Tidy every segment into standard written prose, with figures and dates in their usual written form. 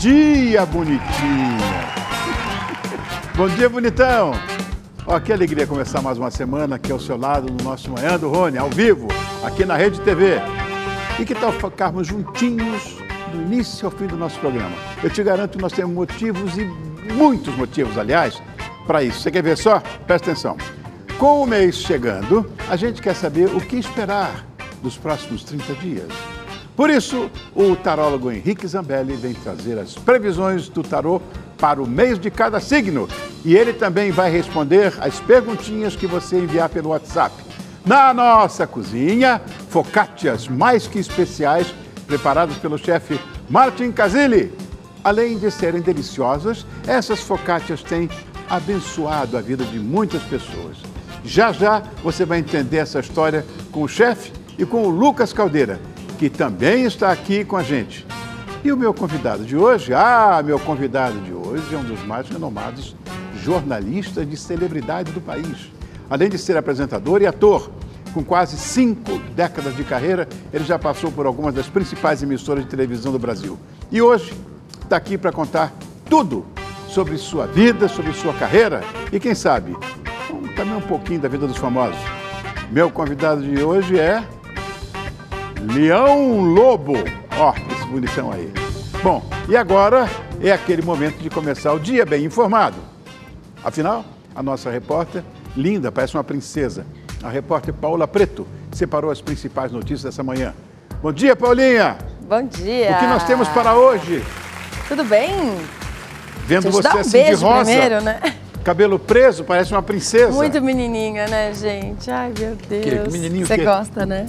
dia, bonitinha! Bom dia, bonitão! Ó, que alegria começar mais uma semana aqui ao seu lado no nosso Manhã do Rony, ao vivo, aqui na Rede TV. E que tal ficarmos juntinhos do início ao fim do nosso programa? Eu te garanto que nós temos motivos, e muitos motivos, aliás, para isso. Você quer ver só? Presta atenção. Com o mês chegando, a gente quer saber o que esperar dos próximos 30 dias. Por isso, o tarólogo Henrique Zambelli vem trazer as previsões do tarô para o mês de cada signo. E ele também vai responder as perguntinhas que você enviar pelo WhatsApp. Na nossa cozinha, focaccias mais que especiais, preparadas pelo chefe Martin Casilli. Além de serem deliciosas, essas focaccias têm abençoado a vida de muitas pessoas. Já já você vai entender essa história com o chefe e com o Lucas Caldeira, que também está aqui com a gente. E o meu convidado de hoje? Meu convidado de hoje é um dos mais renomados jornalistas de celebridade do país. Além de ser apresentador e ator, com quase 5 décadas de carreira, ele já passou por algumas das principais emissoras de televisão do Brasil. E hoje está aqui para contar tudo sobre sua vida, sobre sua carreira e, quem sabe, também um pouquinho da vida dos famosos. Meu convidado de hoje é Leão Lobo. Ó, esse bonitão aí. Bom, e agora é aquele momento de começar o dia bem informado. Afinal, a nossa repórter, linda, parece uma princesa, a repórter Paula Preto, separou as principais notícias dessa manhã. Bom dia, Paulinha! Bom dia! O que nós temos para hoje? Tudo bem? Vendo você dar um assim beijo de rosa, primeiro, né? cabelo preso, parece uma princesa. Muito menininha, né, gente? Ai, meu Deus. Menininho Você gosta, né?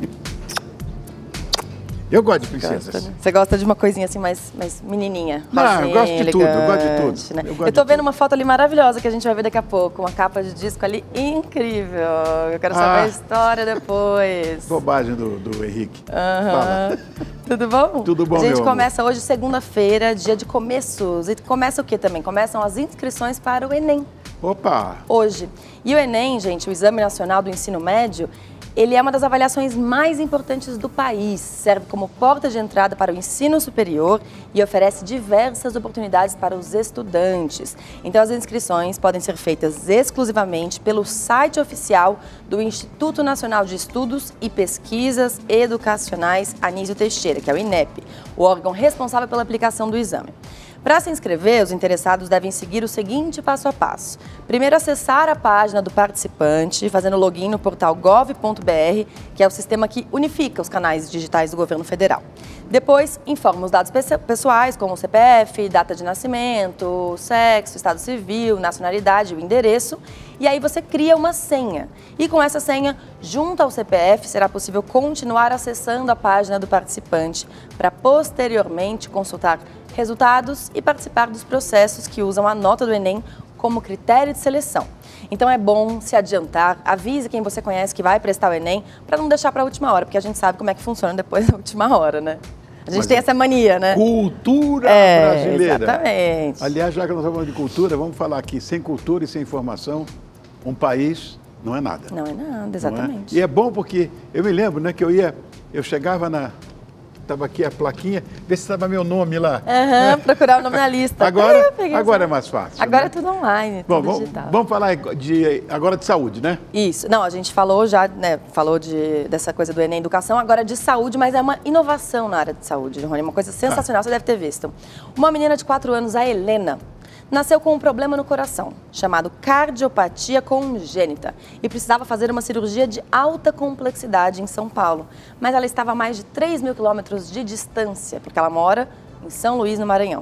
Eu gosto de princesas. Gosta, né? Você gosta de uma coisinha assim mais menininha? Não, eu gosto de tudo, eu gosto de tudo. Né? Eu tô vendo uma foto ali maravilhosa que a gente vai ver daqui a pouco, uma capa de disco ali incrível. Eu quero saber a história depois. Bobagem do Henrique. Fala. Tudo bom? Tudo bom, A gente meu começa hoje, segunda-feira, dia de começos. E começa o quê também? Começam as inscrições para o Enem. Opa! Hoje. E o Enem, gente, o Exame Nacional do Ensino Médio, ele é uma das avaliações mais importantes do país, serve como porta de entrada para o ensino superior e oferece diversas oportunidades para os estudantes. Então, as inscrições podem ser feitas exclusivamente pelo site oficial do Instituto Nacional de Estudos e Pesquisas Educacionais Anísio Teixeira, que é o INEP, o órgão responsável pela aplicação do exame. Para se inscrever, os interessados devem seguir o seguinte passo a passo. Primeiro, acessar a página do participante, fazendo login no portal gov.br, que é o sistema que unifica os canais digitais do governo federal. Depois, informa os dados pessoais, como o CPF, data de nascimento, sexo, estado civil, nacionalidade e o endereço. E aí você cria uma senha. E com essa senha, junto ao CPF, será possível continuar acessando a página do participante para posteriormente consultar resultados e participar dos processos que usam a nota do Enem como critério de seleção. Então é bom se adiantar, avise quem você conhece que vai prestar o Enem, para não deixar para a última hora, porque a gente sabe como é que funciona depois da última hora, né? A gente tem essa mania, né? Cultura brasileira. Exatamente. Aliás, já que nós estamos falando de cultura, vamos falar aqui, sem cultura e sem informação, um país não é nada. Não é nada, exatamente. E é bom porque eu me lembro, né, que eu chegava estava aqui a plaquinha, ver se estava meu nome lá. Procurar o nome na lista. Agora é mais fácil. Agora né? é tudo online, bom, tudo digital. Vamos falar agora de saúde, né? Isso. Não, a gente falou já, né, falou dessa coisa do Enem Educação, agora de saúde, mas é uma inovação na área de saúde, Rony, uma coisa sensacional, você deve ter visto. Uma menina de 4 anos, a Helena, nasceu com um problema no coração, chamado cardiopatia congênita, e precisava fazer uma cirurgia de alta complexidade em São Paulo. Mas ela estava a mais de 3.000 quilômetros de distância, porque ela mora em São Luís, no Maranhão.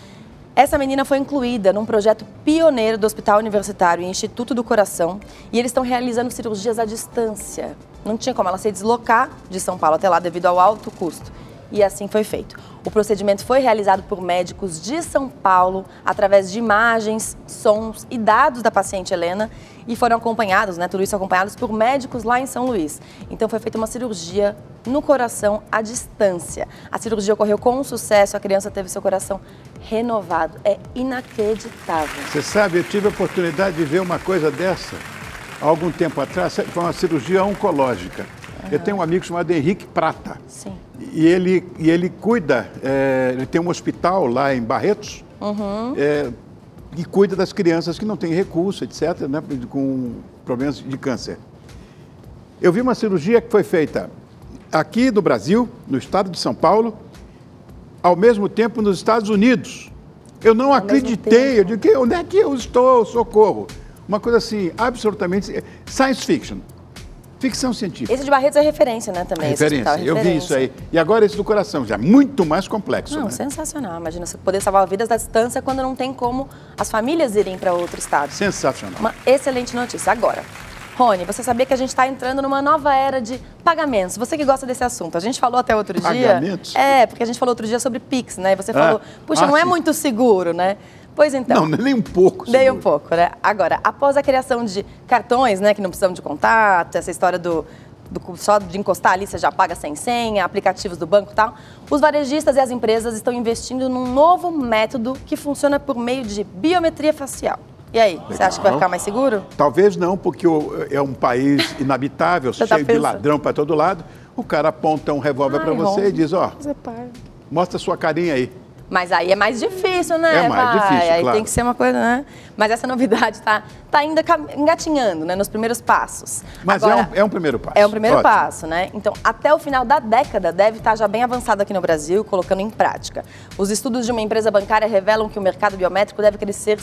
Essa menina foi incluída num projeto pioneiro do Hospital Universitário e Instituto do Coração, e eles estão realizando cirurgias à distância. Não tinha como ela se deslocar de São Paulo até lá devido ao alto custo. E assim foi feito. O procedimento foi realizado por médicos de São Paulo, através de imagens, sons e dados da paciente Helena, e foram acompanhados, né, tudo isso acompanhados por médicos lá em São Luís. Então foi feita uma cirurgia no coração à distância. A cirurgia ocorreu com sucesso, a criança teve seu coração renovado. É inacreditável. Você sabe, eu tive a oportunidade de ver uma coisa dessa há algum tempo atrás, foi uma cirurgia oncológica. Eu tenho um amigo chamado Henrique Prata. Sim. E ele cuida, ele tem um hospital lá em Barretos, e cuida das crianças que não têm recurso, etc., né, com problemas de câncer. Eu vi uma cirurgia que foi feita aqui no Brasil, no estado de São Paulo, ao mesmo tempo nos Estados Unidos. Eu não acreditei, eu digo, onde é que eu estou? Socorro. Uma coisa assim, absolutamente science fiction. Ficção científica. Esse de Barretos é referência, né, também? Referência, eu vi isso aí. E agora esse do coração, já muito mais complexo, não, né? Sensacional. Imagina você poder salvar vidas à distância quando não tem como as famílias irem para outro estado. Sensacional. Uma excelente notícia. Agora, Rony, você sabia que a gente está entrando numa nova era de pagamentos? Você que gosta desse assunto. A gente falou até outro dia... Pagamentos? Porque a gente falou outro dia sobre Pix, né? E você falou, puxa, não é muito seguro, né? Pois então. Não, nem um pouco. Nem um pouco, né? Agora, após a criação de cartões, né, que não precisam de contato, essa história só de encostar ali, você já paga sem senha, aplicativos do banco e tal, os varejistas e as empresas estão investindo num novo método que funciona por meio de biometria facial. E aí, você acha que vai ficar mais seguro? Talvez não, porque é um país inabitável, cheio de ladrão para todo lado. O cara aponta um revólver para você e diz, mostra sua carinha aí. Mas aí é mais difícil, né? É mais difícil, aí claro. tem que ser uma coisa, né? Mas essa novidade está ainda engatinhando, né? Nos primeiros passos. Mas agora, é um primeiro passo. É um primeiro passo, né? Então, até o final da década, deve estar já bem avançado aqui no Brasil, colocando em prática. Os estudos de uma empresa bancária revelam que o mercado biométrico deve crescer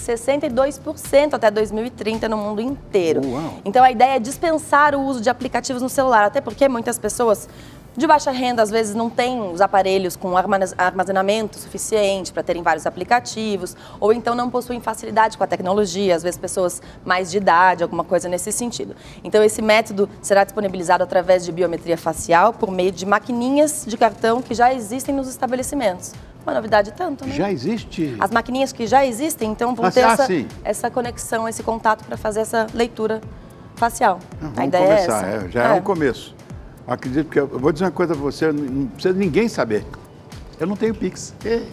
62% até 2030 no mundo inteiro. Uau. Então, a ideia é dispensar o uso de aplicativos no celular, até porque muitas pessoas de baixa renda, às vezes, não têm os aparelhos com armazenamento suficiente para terem vários aplicativos, ou então não possuem facilidade com a tecnologia, às vezes pessoas mais de idade, alguma coisa nesse sentido. Então, esse método será disponibilizado através de biometria facial por meio de maquininhas de cartão que já existem nos estabelecimentos. Uma novidade tanto, né? Já existe? As maquininhas que já existem, então, vão ter essa conexão, esse contato para fazer essa leitura facial. A ideia é essa. Já é um começo. Acredito que eu vou dizer uma coisa para você, não precisa ninguém saber. Eu não tenho Pix.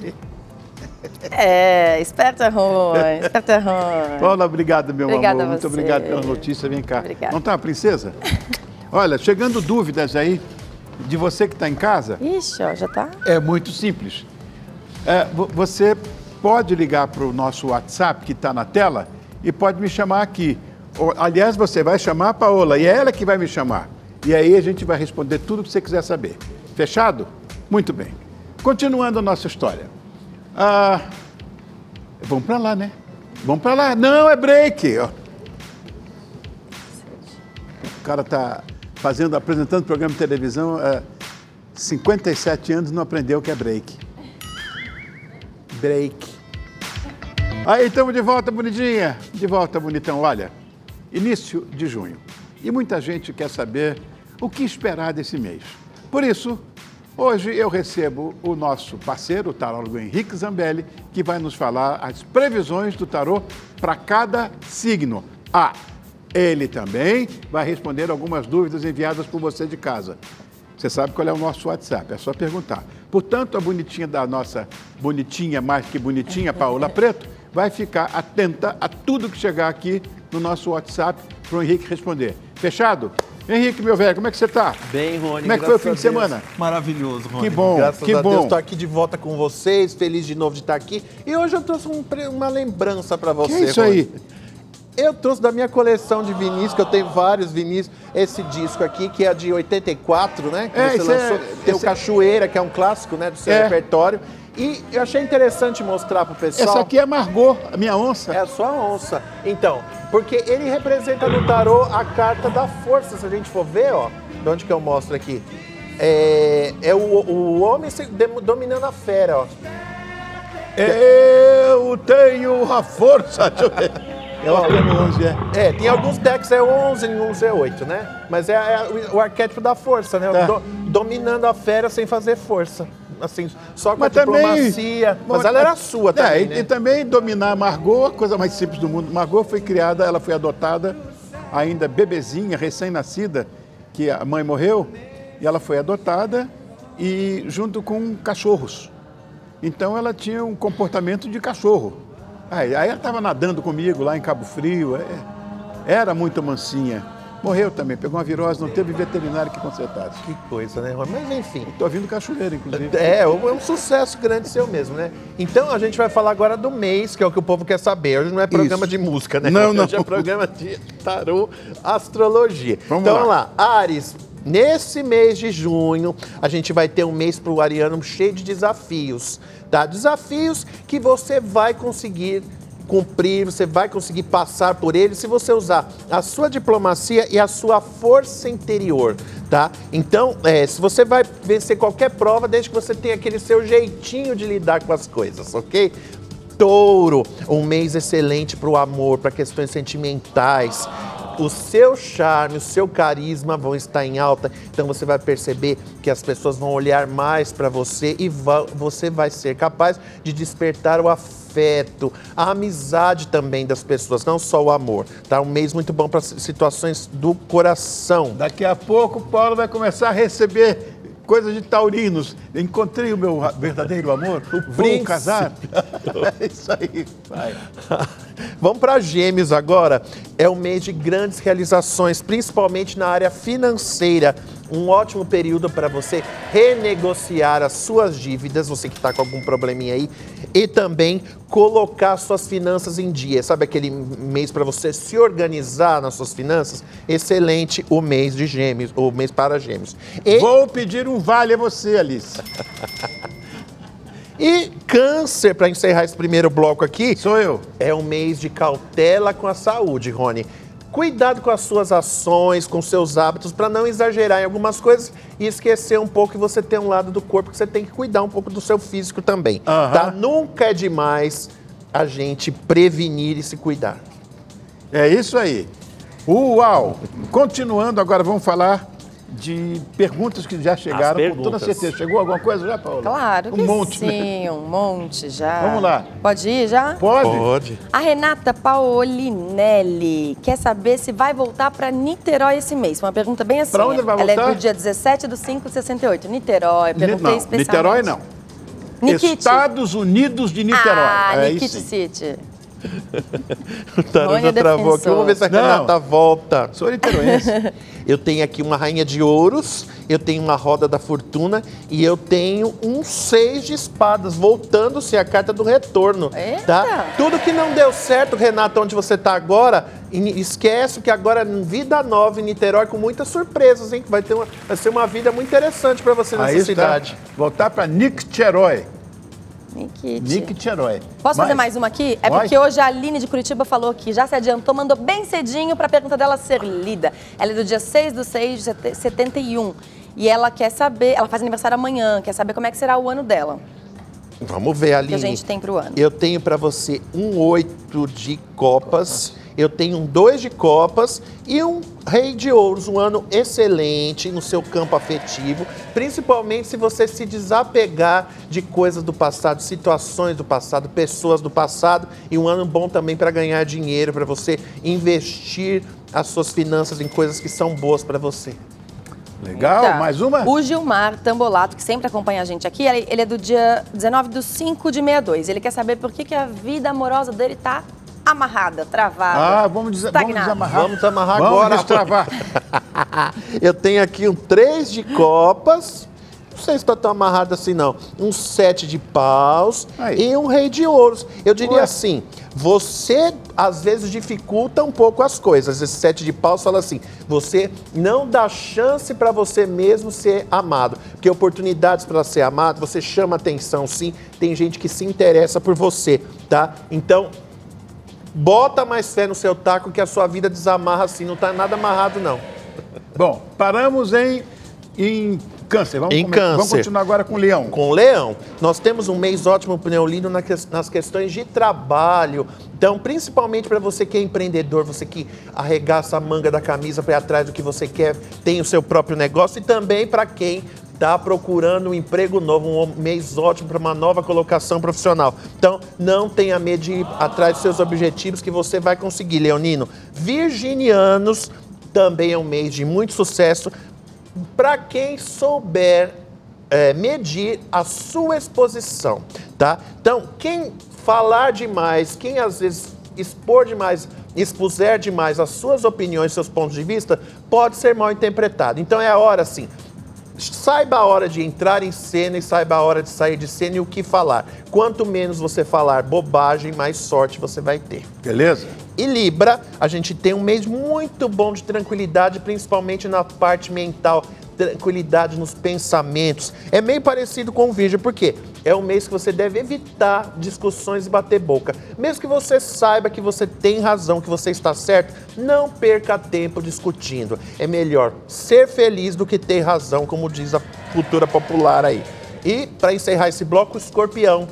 Esperta Rony, esperta Rony. Paula, obrigado, meu Obrigada amor. a você. Muito obrigado pela notícia. Vem cá. Obrigada. Não tá, princesa? Olha, chegando dúvidas aí de você que está em casa. Ixi, ó, já tá? É muito simples. Você pode ligar para o nosso WhatsApp que está na tela e pode me chamar aqui. Aliás, você vai chamar a Paola e é ela que vai me chamar. E aí a gente vai responder tudo o que você quiser saber. Fechado? Muito bem. Continuando a nossa história. Vamos para lá, né? Vamos para lá. Não, é break. O cara está apresentando programa de televisão há 57 anos e não aprendeu o que é break. Break. Aí, estamos de volta, bonitinha. De volta, bonitão. Olha, início de junho. E muita gente quer saber o que esperar desse mês. Por isso, hoje eu recebo o nosso parceiro, o tarólogo Henrique Zambelli, que vai nos falar as previsões do tarô para cada signo. Ele também vai responder algumas dúvidas enviadas por você de casa. Você sabe qual é o nosso WhatsApp, é só perguntar. Portanto, a bonitinha da nossa bonitinha, mais que bonitinha, Paola Preto, vai ficar atenta a tudo que chegar aqui no nosso WhatsApp para o Henrique responder. Fechado? Henrique, meu velho, como é que você está? Bem, Rony. Como é que foi o fim de semana? Maravilhoso, Rony. Que bom, graças que a bom. Deus, estou aqui de volta com vocês, feliz de novo de estar aqui. E hoje eu trouxe uma lembrança para você, Que é isso Rony. aí? Eu trouxe da minha coleção de vinis, que eu tenho vários vinis, esse disco aqui, que é de 84, né? Que você lançou. Tem o Cachoeira, que é um clássico, né, do seu repertório. E eu achei interessante mostrar pro pessoal. Essa aqui é a Margot, a minha onça. É a sua onça. Então, porque ele representa no tarô a carta da força. Se a gente for ver, ó, de onde que eu mostro aqui? É o homem dominando a fera, ó. Eu tenho a força. Deixa eu ver. Ela tem 11, tem alguns decks 11 e uns 8, né? Mas o arquétipo da força, né? Dominando a fera sem fazer força. Assim, só com a diplomacia. Mas ela era sua também, né? E também dominar a Margot, a coisa mais simples do mundo. Margot foi criada, ela foi adotada, ainda bebezinha, recém-nascida, que a mãe morreu, e ela foi adotada e junto com cachorros. Então ela tinha um comportamento de cachorro. Aí ela estava nadando comigo lá em Cabo Frio, era muito mansinha. Morreu também, pegou uma virose, não teve veterinário que consertasse. Que coisa, né, Rony? Mas enfim. Tô ouvindo cachoeira, inclusive. É um sucesso grande seu mesmo, né? Então a gente vai falar agora do mês, que é o que o povo quer saber. Hoje não é programa de música, né? Não. Hoje é programa de tarô, astrologia. Vamos lá. Áries, nesse mês de junho, a gente vai ter um mês para o ariano cheio de desafios, tá? Desafios que você vai conseguir cumprir, você vai conseguir passar por ele se você usar a sua diplomacia e a sua força interior, tá? Então, se você vai vencer qualquer prova, desde que você tenha aquele seu jeitinho de lidar com as coisas, ok? Touro, um mês excelente para o amor, para questões sentimentais. O seu charme, o seu carisma vão estar em alta, então você vai perceber que as pessoas vão olhar mais para você e você vai ser capaz de despertar o afeto, a amizade também das pessoas, não só o amor, tá? Um mês muito bom para situações do coração. Daqui a pouco o Paulo vai começar a receber coisas de taurinos. Encontrei o meu verdadeiro amor, vou casar. É isso aí. Vai. Vamos para Gêmeos agora. É um mês de grandes realizações, principalmente na área financeira. Um ótimo período para você renegociar as suas dívidas, você que está com algum probleminha aí, e também colocar suas finanças em dia. Sabe aquele mês para você se organizar nas suas finanças? Excelente o mês de Gêmeos, o mês para Gêmeos. Vou pedir um vale a você, Alice. E Câncer, para encerrar esse primeiro bloco aqui... Sou eu. É um mês de cautela com a saúde, Rony. Cuidado com as suas ações, com seus hábitos, para não exagerar em algumas coisas e esquecer um pouco que você tem um lado do corpo que você tem que cuidar um pouco do seu físico também, tá? Nunca é demais a gente prevenir e se cuidar. É isso aí. Uau! Continuando, agora vamos falar de perguntas que já chegaram, com toda certeza. Chegou alguma coisa já, Paula? Claro que um monte, sim, né? Um monte já. Vamos lá. Pode ir já? Pode. A Renata Paolinelli quer saber se vai voltar para Niterói esse mês. Uma pergunta bem assim. Para onde vai voltar? Ela é do dia 17/5/68. Niterói, perguntei especialmente. Niterói não. Nikit. Estados Unidos de Niterói. Nikit City. O tarô já travou aqui. Vamos ver se a Renata volta. Sou niteroense. Eu tenho aqui uma rainha de ouros, eu tenho uma roda da fortuna e eu tenho um 6 de espadas, voltando-se a carta do retorno. Eita. Tá? Tudo que não deu certo, Renata, onde você está agora, esquece que agora é vida nova em Niterói com muitas surpresas, hein? Vai ser uma vida muito interessante para você nessa cidade. Voltar para Niterói. Niterói. Posso fazer mais uma aqui? É porque hoje a Aline de Curitiba falou que já se adiantou, mandou bem cedinho para a pergunta dela ser lida. Ela é do dia 6/6/71 e ela quer saber, ela faz aniversário amanhã, quer saber como é que será o ano dela. Vamos ver, Aline. Que a gente tem para o ano. Eu tenho para você um 8 de copas, eu tenho um 2 de copas e um rei de ouros, um ano excelente no seu campo afetivo, principalmente se você se desapegar de coisas do passado, situações do passado, pessoas do passado, e um ano bom também para ganhar dinheiro, para você investir as suas finanças em coisas que são boas para você. Legal, Eita. Mais uma? O Gilmar Tambolato, que sempre acompanha a gente aqui, ele é do dia 19/5/62. Ele quer saber por que a vida amorosa dele tá amarrada, travada. Vamos desamarrar. Vamos amarrar agora. Vamos destravar. Eu tenho aqui um 3 de copas. Não sei se está tão amarrado assim, não. Um 7 de paus e um rei de ouros. Eu diria assim, você às vezes dificulta um pouco as coisas. Esse 7 de paus fala assim, você não dá chance para você mesmo ser amado. Porque oportunidades para ser amado, você chama atenção sim. Tem gente que se interessa por você, tá? Então, bota mais fé no seu taco que a sua vida desamarra assim. Não está nada amarrado, não. Bom, paramos em Câncer. Vamos continuar agora com Leão. Com Leão. Nós temos um mês ótimo para o Leonino nas questões de trabalho. Então, principalmente para você que é empreendedor, você que arregaça a manga da camisa para ir atrás do que você quer, tem o seu próprio negócio. E também para quem está procurando um emprego novo, um mês ótimo para uma nova colocação profissional. Então, não tenha medo de ir atrás dos seus objetivos que você vai conseguir, Leonino. Virginianos, também é um mês de muito sucesso. Para quem souber medir a sua exposição, tá? Então, quem falar demais, quem às vezes expor demais, expuser demais as suas opiniões, seus pontos de vista, pode ser mal interpretado. Então é a hora, assim, saiba a hora de entrar em cena e saiba a hora de sair de cena e o que falar. Quanto menos você falar bobagem, mais sorte você vai ter. Beleza? E Libra, a gente tem um mês muito bom de tranquilidade, principalmente na parte mental, tranquilidade nos pensamentos. É meio parecido com o Virgem, porque é um mês que você deve evitar discussões e bater boca. Mesmo que você saiba que você tem razão, que você está certo, não perca tempo discutindo. É melhor ser feliz do que ter razão, como diz a cultura popular aí. E, para encerrar esse bloco, Escorpião.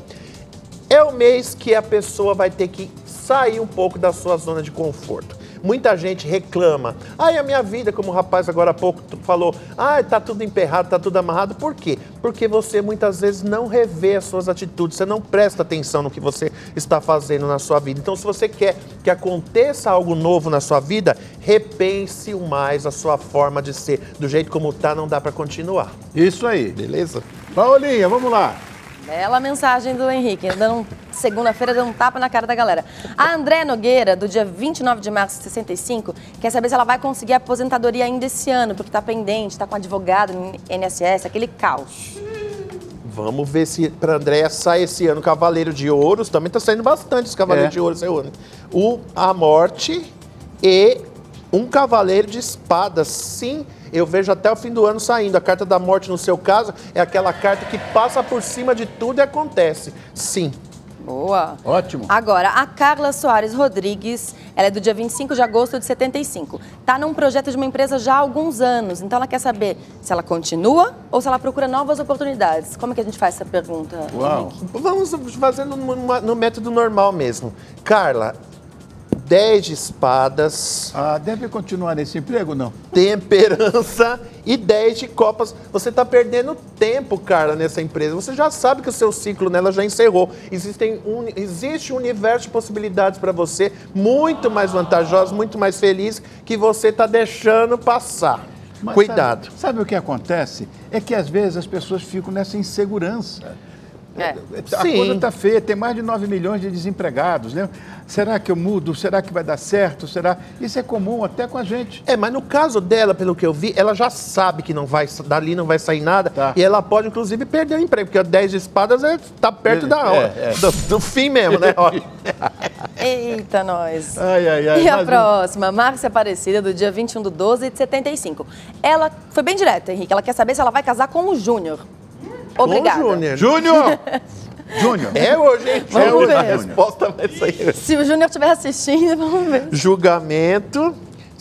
É o mês que a pessoa vai ter que sair um pouco da sua zona de conforto. Muita gente reclama. Ai, a minha vida, como o rapaz agora há pouco falou, ai, tá tudo emperrado, tá tudo amarrado. Por quê? Porque você muitas vezes não revê as suas atitudes, você não presta atenção no que você está fazendo na sua vida. Então, se você quer que aconteça algo novo na sua vida, repense mais a sua forma de ser. Do jeito como tá, não dá para continuar. Isso aí. Beleza? Paulinha, vamos lá. Bela mensagem do Henrique, segunda-feira deu um tapa na cara da galera. A André Nogueira, do dia 29 de março de 65, quer saber se ela vai conseguir a aposentadoria ainda esse ano, porque tá pendente, tá com advogado no INSS, aquele caos. Vamos ver se para Andréia sai esse ano Cavaleiro de Ouros, também tá saindo bastante esse Cavaleiro de Ouros esse ano. A Morte e um Cavaleiro de Espadas, sim. Eu vejo até o fim do ano saindo. A carta da morte, no seu caso, é aquela carta que passa por cima de tudo e acontece. Sim. Boa. Ótimo. Agora, a Carla Soares Rodrigues, ela é do dia 25 de agosto de 75. Está num projeto de uma empresa já há alguns anos. Então, ela quer saber se ela continua ou se ela procura novas oportunidades. Como é que a gente faz essa pergunta? Uau. Vamos fazendo no método normal mesmo. Carla, 10 de espadas. Deve continuar nesse emprego, não? Temperança e 10 de copas. Você está perdendo tempo, Carla, nessa empresa. Você já sabe que o seu ciclo nela já encerrou. Existe um universo de possibilidades para você, muito mais vantajoso, muito mais feliz, que você está deixando passar. Mas cuidado. Sabe o que acontece? É que às vezes as pessoas ficam nessa insegurança. A coisa está feia, tem mais de 9 milhões de desempregados, né? Será que eu mudo? Será que vai dar certo? Será? Isso é comum até com a gente. Mas no caso dela, pelo que eu vi, ela já sabe que dali não vai sair nada. E ela pode, inclusive, perder o emprego, porque a 10 de espadas está perto da hora. Do fim mesmo, né? Eita, nós. Ai, e a próxima, Márcia Aparecida, do dia 21 de 12 de 75. Ela foi bem direta, Henrique. Ela quer saber se ela vai casar com o Júnior. Obrigada. Júnior! Júnior. É hoje, hein? Vamos ver. A resposta vai sair. Se o Júnior estiver assistindo, vamos ver. Julgamento,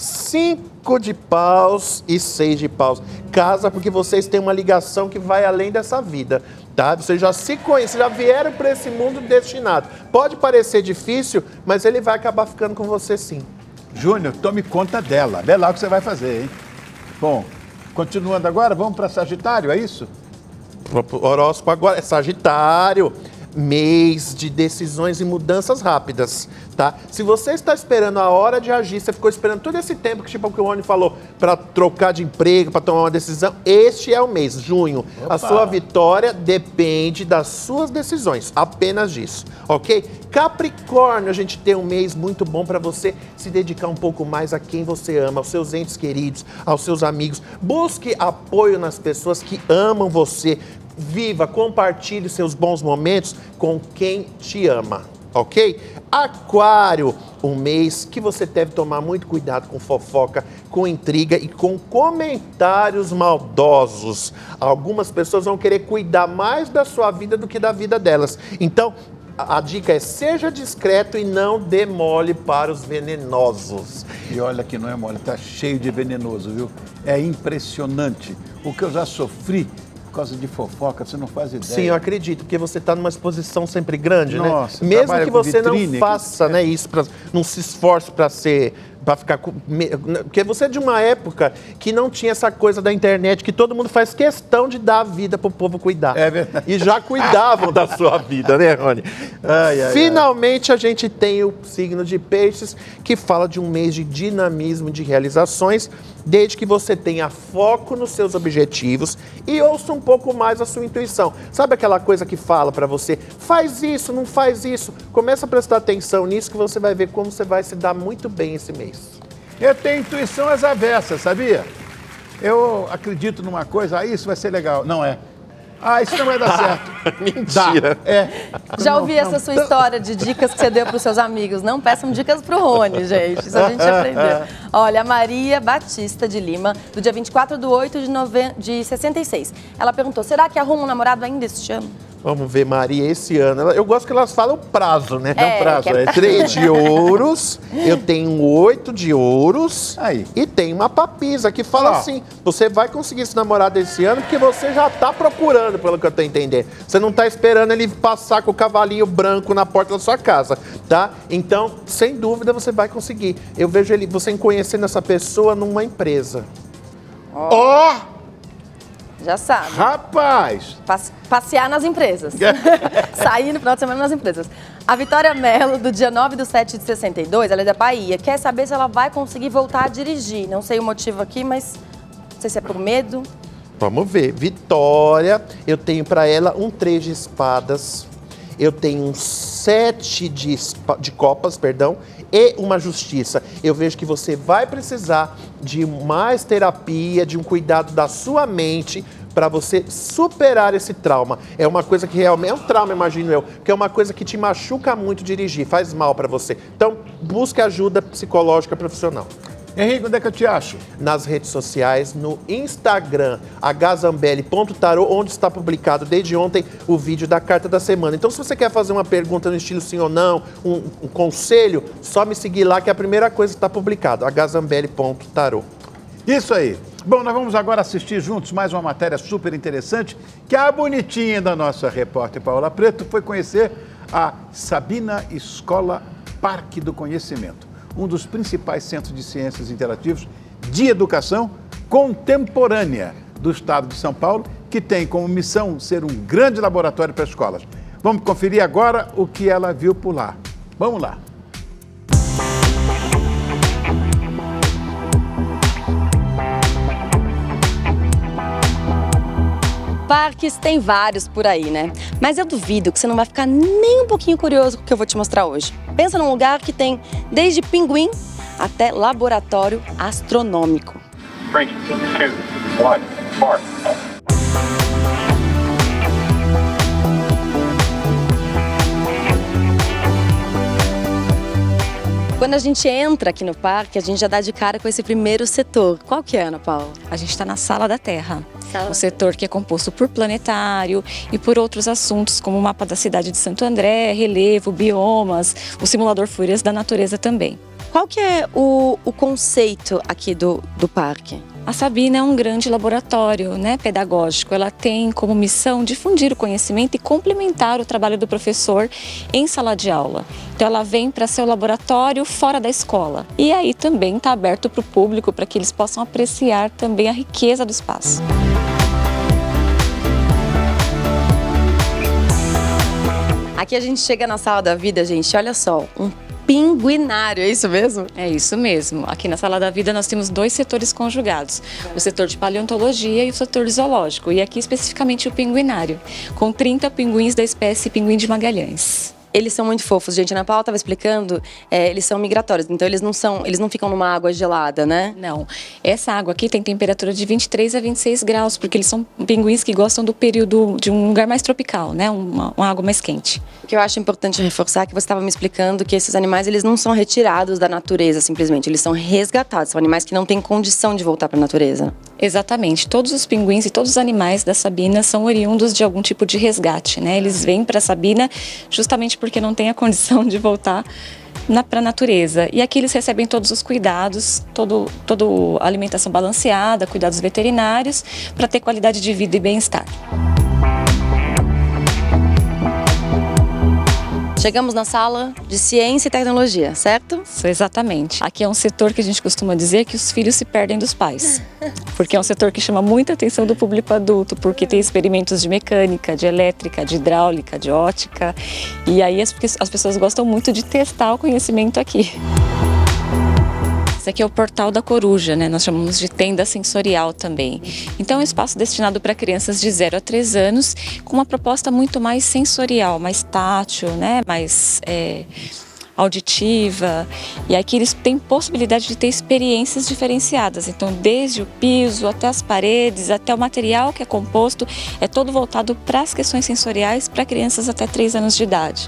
5 de paus e 6 de paus. Casa porque vocês têm uma ligação que vai além dessa vida, tá? Vocês já se conhecem, já vieram para esse mundo destinado. Pode parecer difícil, mas ele vai acabar ficando com você sim. Júnior, tome conta dela. Vê lá o que você vai fazer, hein? Bom, continuando agora, vamos para Sagitário, é isso? Horóscopo agora é Sagitário, mês de decisões e mudanças rápidas, tá? Se você está esperando a hora de agir, você ficou esperando todo esse tempo que tipo o que o Rony falou, para trocar de emprego, para tomar uma decisão, este é o mês, junho. Opa. A sua vitória depende das suas decisões, apenas disso, ok? Capricórnio, a gente tem um mês muito bom para você se dedicar um pouco mais a quem você ama, aos seus entes queridos, aos seus amigos. Busque apoio nas pessoas que amam você. Viva, compartilhe seus bons momentos com quem te ama, ok? Aquário, um mês que você deve tomar muito cuidado com fofoca, com intriga e com comentários maldosos. Algumas pessoas vão querer cuidar mais da sua vida do que da vida delas. Então, a dica é seja discreto e não dê mole para os venenosos. E olha que não é mole, tá cheio de venenoso, viu? É impressionante. O que eu já sofri por causa de fofoca, você não faz ideia. Sim, eu acredito, porque você está numa exposição sempre grande, Nossa, né? Mesmo que você não faça, né, isso, não se esforce para Pra ficar com... Porque você é de uma época que não tinha essa coisa da internet, que todo mundo faz questão de dar a vida pro povo cuidar. É verdade. E já cuidavam da sua vida, né, Rony? Finalmente a gente tem o signo de Peixes, que fala de um mês de dinamismo, de realizações, desde que você tenha foco nos seus objetivos e ouça um pouco mais a sua intuição. Sabe aquela coisa que fala pra você, faz isso, não faz isso? Começa a prestar atenção nisso que você vai ver como você vai se dar muito bem esse mês. Eu tenho intuição às avessas, sabia? Eu acredito numa coisa, isso vai ser legal. Não é. Isso não vai dar certo. Mentira. Já ouvi essa sua história de dicas que você deu para os seus amigos. Não peçam dicas para o Rony, gente. Isso a gente aprendeu. Olha, a Maria Batista de Lima, do dia 24/8 de 66. Ela perguntou, será que arruma um namorado ainda este ano? Vamos ver, Maria, esse ano. Eu gosto que elas falam prazo, né? Prazo, 3 de ouros, eu tenho 8 de ouros e tem uma papisa que fala assim, você vai conseguir esse namorado esse ano porque você já tá procurando, pelo que eu tô entendendo. Você não tá esperando ele passar com o cavalinho branco na porta da sua casa, tá? Então, sem dúvida, você vai conseguir. Eu vejo você conhecendo essa pessoa numa empresa. Já sabe. Rapaz! Passear nas empresas. Sair no final de semana nas empresas. A Vitória Mello, do dia 9/7 de 62, ela é da Bahia, quer saber se ela vai conseguir voltar a dirigir. Não sei o motivo aqui, mas não sei se é por medo. Vamos ver. Vitória, eu tenho para ela um 3 de espadas, eu tenho um 7 de copas, perdão, e uma justiça. Eu vejo que você vai precisar de mais terapia, de um cuidado da sua mente para você superar esse trauma. É uma coisa que realmente é um trauma, imagino eu, porque é uma coisa que te machuca muito dirigir, faz mal para você. Então, busque ajuda psicológica profissional. Henrique, onde é que eu te acho? Nas redes sociais, no Instagram, hzambelli.tarô, onde está publicado desde ontem o vídeo da carta da semana. Então, se você quer fazer uma pergunta no estilo sim ou não, um conselho, só me seguir lá que é a primeira coisa que está publicado, hzambelli.tarô. Isso aí. Bom, nós vamos agora assistir juntos mais uma matéria super interessante que a bonitinha da nossa repórter Paola Preto foi conhecer a Sabina Escola Parque do Conhecimento, um dos principais centros de ciências interativos de educação contemporânea do estado de São Paulo, que tem como missão ser um grande laboratório para escolas. Vamos conferir agora o que ela viu por lá. Vamos lá. Parques tem vários por aí, né? Mas eu duvido que você não vai ficar nem um pouquinho curioso com o que eu vou te mostrar hoje. Pensa num lugar que tem desde pinguim até laboratório astronômico. 3, 2, 1, mark. Quando a gente entra aqui no parque, a gente já dá de cara com esse primeiro setor. Qual que é, Ana Paula? A gente está na Sala da Terra. O setor que é composto por planetário e por outros assuntos, como o mapa da cidade de Santo André, relevo, biomas, o simulador Fúrias da Natureza também. Qual que é o conceito aqui do parque? A Sabina é um grande laboratório, né, pedagógico. Ela tem como missão difundir o conhecimento e complementar o trabalho do professor em sala de aula. Então ela vem para ser o laboratório fora da escola. E aí também está aberto para o público, para que eles possam apreciar também a riqueza do espaço. Aqui a gente chega na Sala da Vida, gente, olha só, um pinguinário, é isso mesmo? É isso mesmo. Aqui na Sala da Vida nós temos 2 setores conjugados, o setor de paleontologia e o setor zoológico, e aqui especificamente o pinguinário, com 30 pinguins da espécie pinguim de Magalhães. Eles são muito fofos, gente. A Ana Paula estava explicando, eles são migratórios, então eles não ficam numa água gelada, né? Não. Essa água aqui tem temperatura de 23 a 26 graus, porque eles são pinguins que gostam do período de um lugar mais tropical, né? Uma água mais quente. O que eu acho importante reforçar é que você estava me explicando que esses animais, eles não são retirados da natureza, simplesmente. Eles são resgatados. São animais que não têm condição de voltar para a natureza. Exatamente. Todos os pinguins e todos os animais da Sabina são oriundos de algum tipo de resgate, né? Eles vêm para a Sabina justamente porque não tem a condição de voltar para a natureza. E aqui eles recebem todos os cuidados, toda a alimentação balanceada, cuidados veterinários, para ter qualidade de vida e bem-estar. Chegamos na sala de ciência e tecnologia, certo? Isso, exatamente. Aqui é um setor que a gente costuma dizer que os filhos se perdem dos pais. Porque é um setor que chama muita atenção do público adulto, porque tem experimentos de mecânica, de elétrica, de hidráulica, de ótica. E aí as pessoas gostam muito de testar o conhecimento aqui. Esse aqui é o Portal da Coruja, né? Nós chamamos de tenda sensorial também. Então é um espaço destinado para crianças de 0 a 3 anos, com uma proposta muito mais sensorial, mais tátil, né? Mais auditiva. E aqui eles têm possibilidade de ter experiências diferenciadas. Então, desde o piso até as paredes, até o material que é composto, é todo voltado para as questões sensoriais para crianças até 3 anos de idade.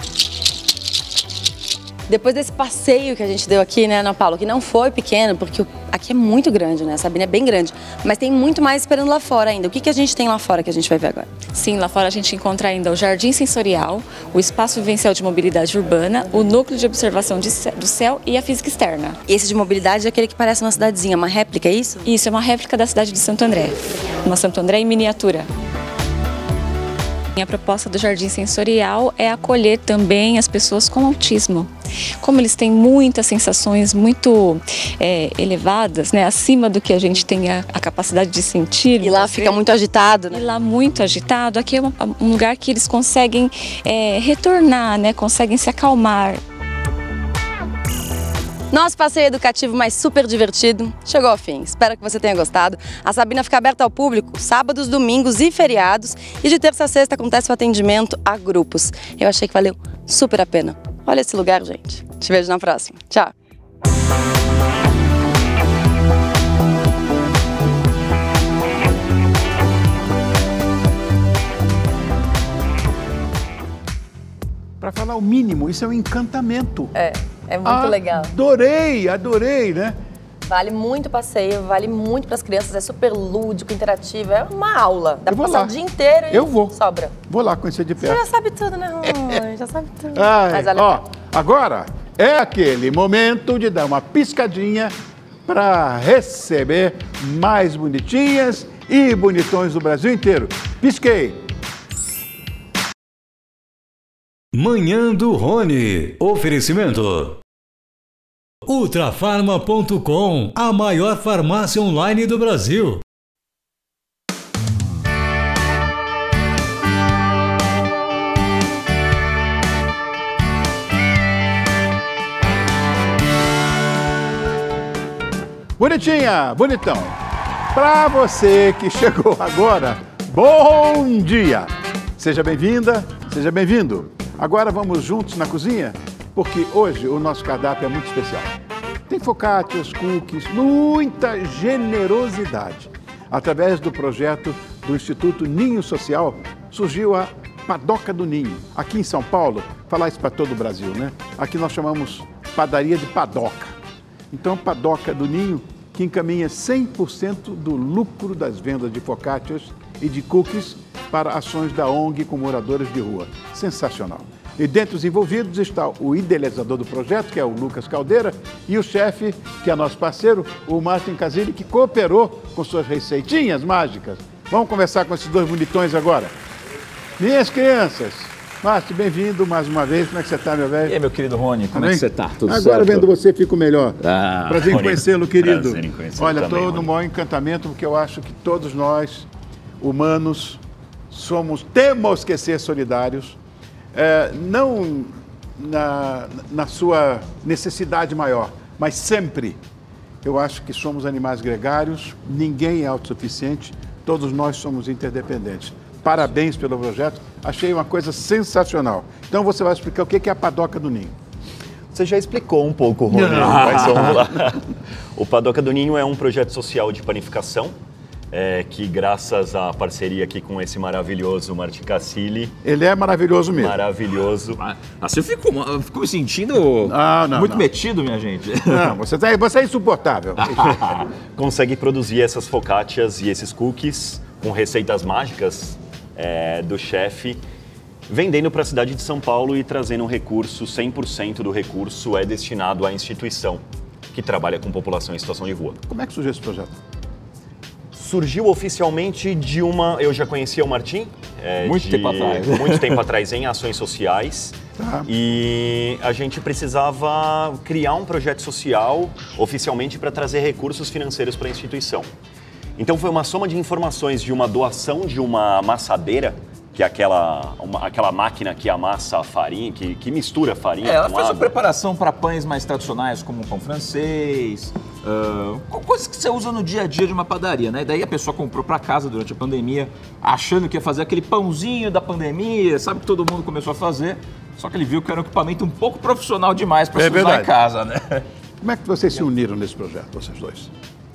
Depois desse passeio que a gente deu aqui, né, Ana Paula, que não foi pequeno, porque aqui é muito grande, né? A Sabina é bem grande, mas tem muito mais esperando lá fora ainda. O que a gente tem lá fora que a gente vai ver agora? Sim, lá fora a gente encontra ainda o Jardim Sensorial, o Espaço Vivencial de Mobilidade Urbana, o Núcleo de Observação do Céu e a Física Externa. Esse de mobilidade é aquele que parece uma cidadezinha, uma réplica, é isso? Isso, é uma réplica da cidade de Santo André, uma Santo André em miniatura. A proposta do Jardim Sensorial é acolher também as pessoas com autismo. Como eles têm muitas sensações muito elevadas, né, acima do que a gente tem a capacidade de sentir. E lá fica muito agitado, né? E lá muito agitado. Aqui é um lugar que eles conseguem retornar, né, conseguem se acalmar. Nosso passeio educativo, mas super divertido, chegou ao fim. Espero que você tenha gostado. A Sabina fica aberta ao público sábados, domingos e feriados. E de terça a sexta acontece o atendimento a grupos. Eu achei que valeu super a pena. Olha esse lugar, gente. Te vejo na próxima. Tchau! Para falar o mínimo, isso é um encantamento. É muito legal. Adorei, né? Vale muito o passeio, vale muito para as crianças, é super lúdico, interativo, é uma aula. Dá para passar o dia inteiro e sobra. Vou lá conhecer de perto. Você já sabe tudo, né, Rony? Já sabe tudo. Mas olha, agora é aquele momento de dar uma piscadinha para receber mais bonitinhas e bonitões do Brasil inteiro. Pisquei. Manhã do Rony. Oferecimento. Ultrafarma.com, a maior farmácia online do Brasil. Bonitinha, bonitão. Para você que chegou agora, bom dia. Seja bem-vinda, seja bem-vindo. Agora vamos juntos na cozinha, porque hoje o nosso cardápio é muito especial. Tem focaccias, cookies, muita generosidade. Através do projeto do Instituto Ninho Social, surgiu a Padoca do Ninho. Aqui em São Paulo, falar isso para todo o Brasil, né? Aqui nós chamamos padaria de padoca. Então, Padoca do Ninho, que encaminha 100% do lucro das vendas de focaccias e de cookies para ações da ONG com moradores de rua. Sensacional. E dentre os envolvidos está o idealizador do projeto, que é o Lucas Caldeira, e o chefe, que é nosso parceiro, o Martin Casilli, que cooperou com suas receitinhas mágicas. Vamos conversar com esses dois bonitões agora. Minhas crianças, Márcio, bem-vindo mais uma vez. Como é que você está, meu velho? E aí, meu querido Rony, como é que você está? Tudo certo? Agora, vendo você, fico melhor. Prazer em conhecê-lo, querido. Prazer em conhecê-lo. Olha, também, estou no maior encantamento, porque eu acho que todos nós, humanos, temos que ser solidários, não na sua necessidade maior, mas sempre. Eu acho que somos animais gregários, ninguém é autossuficiente, todos nós somos interdependentes. Parabéns pelo projeto, achei uma coisa sensacional. Então você vai explicar o que é a Padoca do Ninho. Você já explicou um pouco, Rony, mas vamos lá. O Padoca do Ninho é um projeto social de panificação, que graças à parceria aqui com esse maravilhoso Martin Casilli... Ele é maravilhoso mesmo. Maravilhoso. Você ficou me sentindo muito metido, minha gente. Não, você é insuportável. Consegue produzir essas focaccias e esses cookies com receitas mágicas do chefe, vendendo para a cidade de São Paulo e trazendo um recurso, 100% do recurso é destinado à instituição que trabalha com população em situação de rua. Como é que surgiu esse projeto? Surgiu oficialmente de uma... Eu já conhecia o Martim. Muito tempo atrás. Muito tempo atrás, em ações sociais. E a gente precisava criar um projeto social oficialmente para trazer recursos financeiros para a instituição. Então foi uma soma de informações de uma doação de uma amassadeira, que é aquela máquina que amassa a farinha, que mistura a farinha com ela faz água. a preparação para pães mais tradicionais, como o pão francês, coisas que você usa no dia a dia de uma padaria, né? Daí a pessoa comprou para casa durante a pandemia, achando que ia fazer aquele pãozinho da pandemia, sabe que todo mundo começou a fazer, só que ele viu que era um equipamento um pouco profissional demais para se usar em casa, né? Como é que vocês se uniram nesse projeto, vocês dois?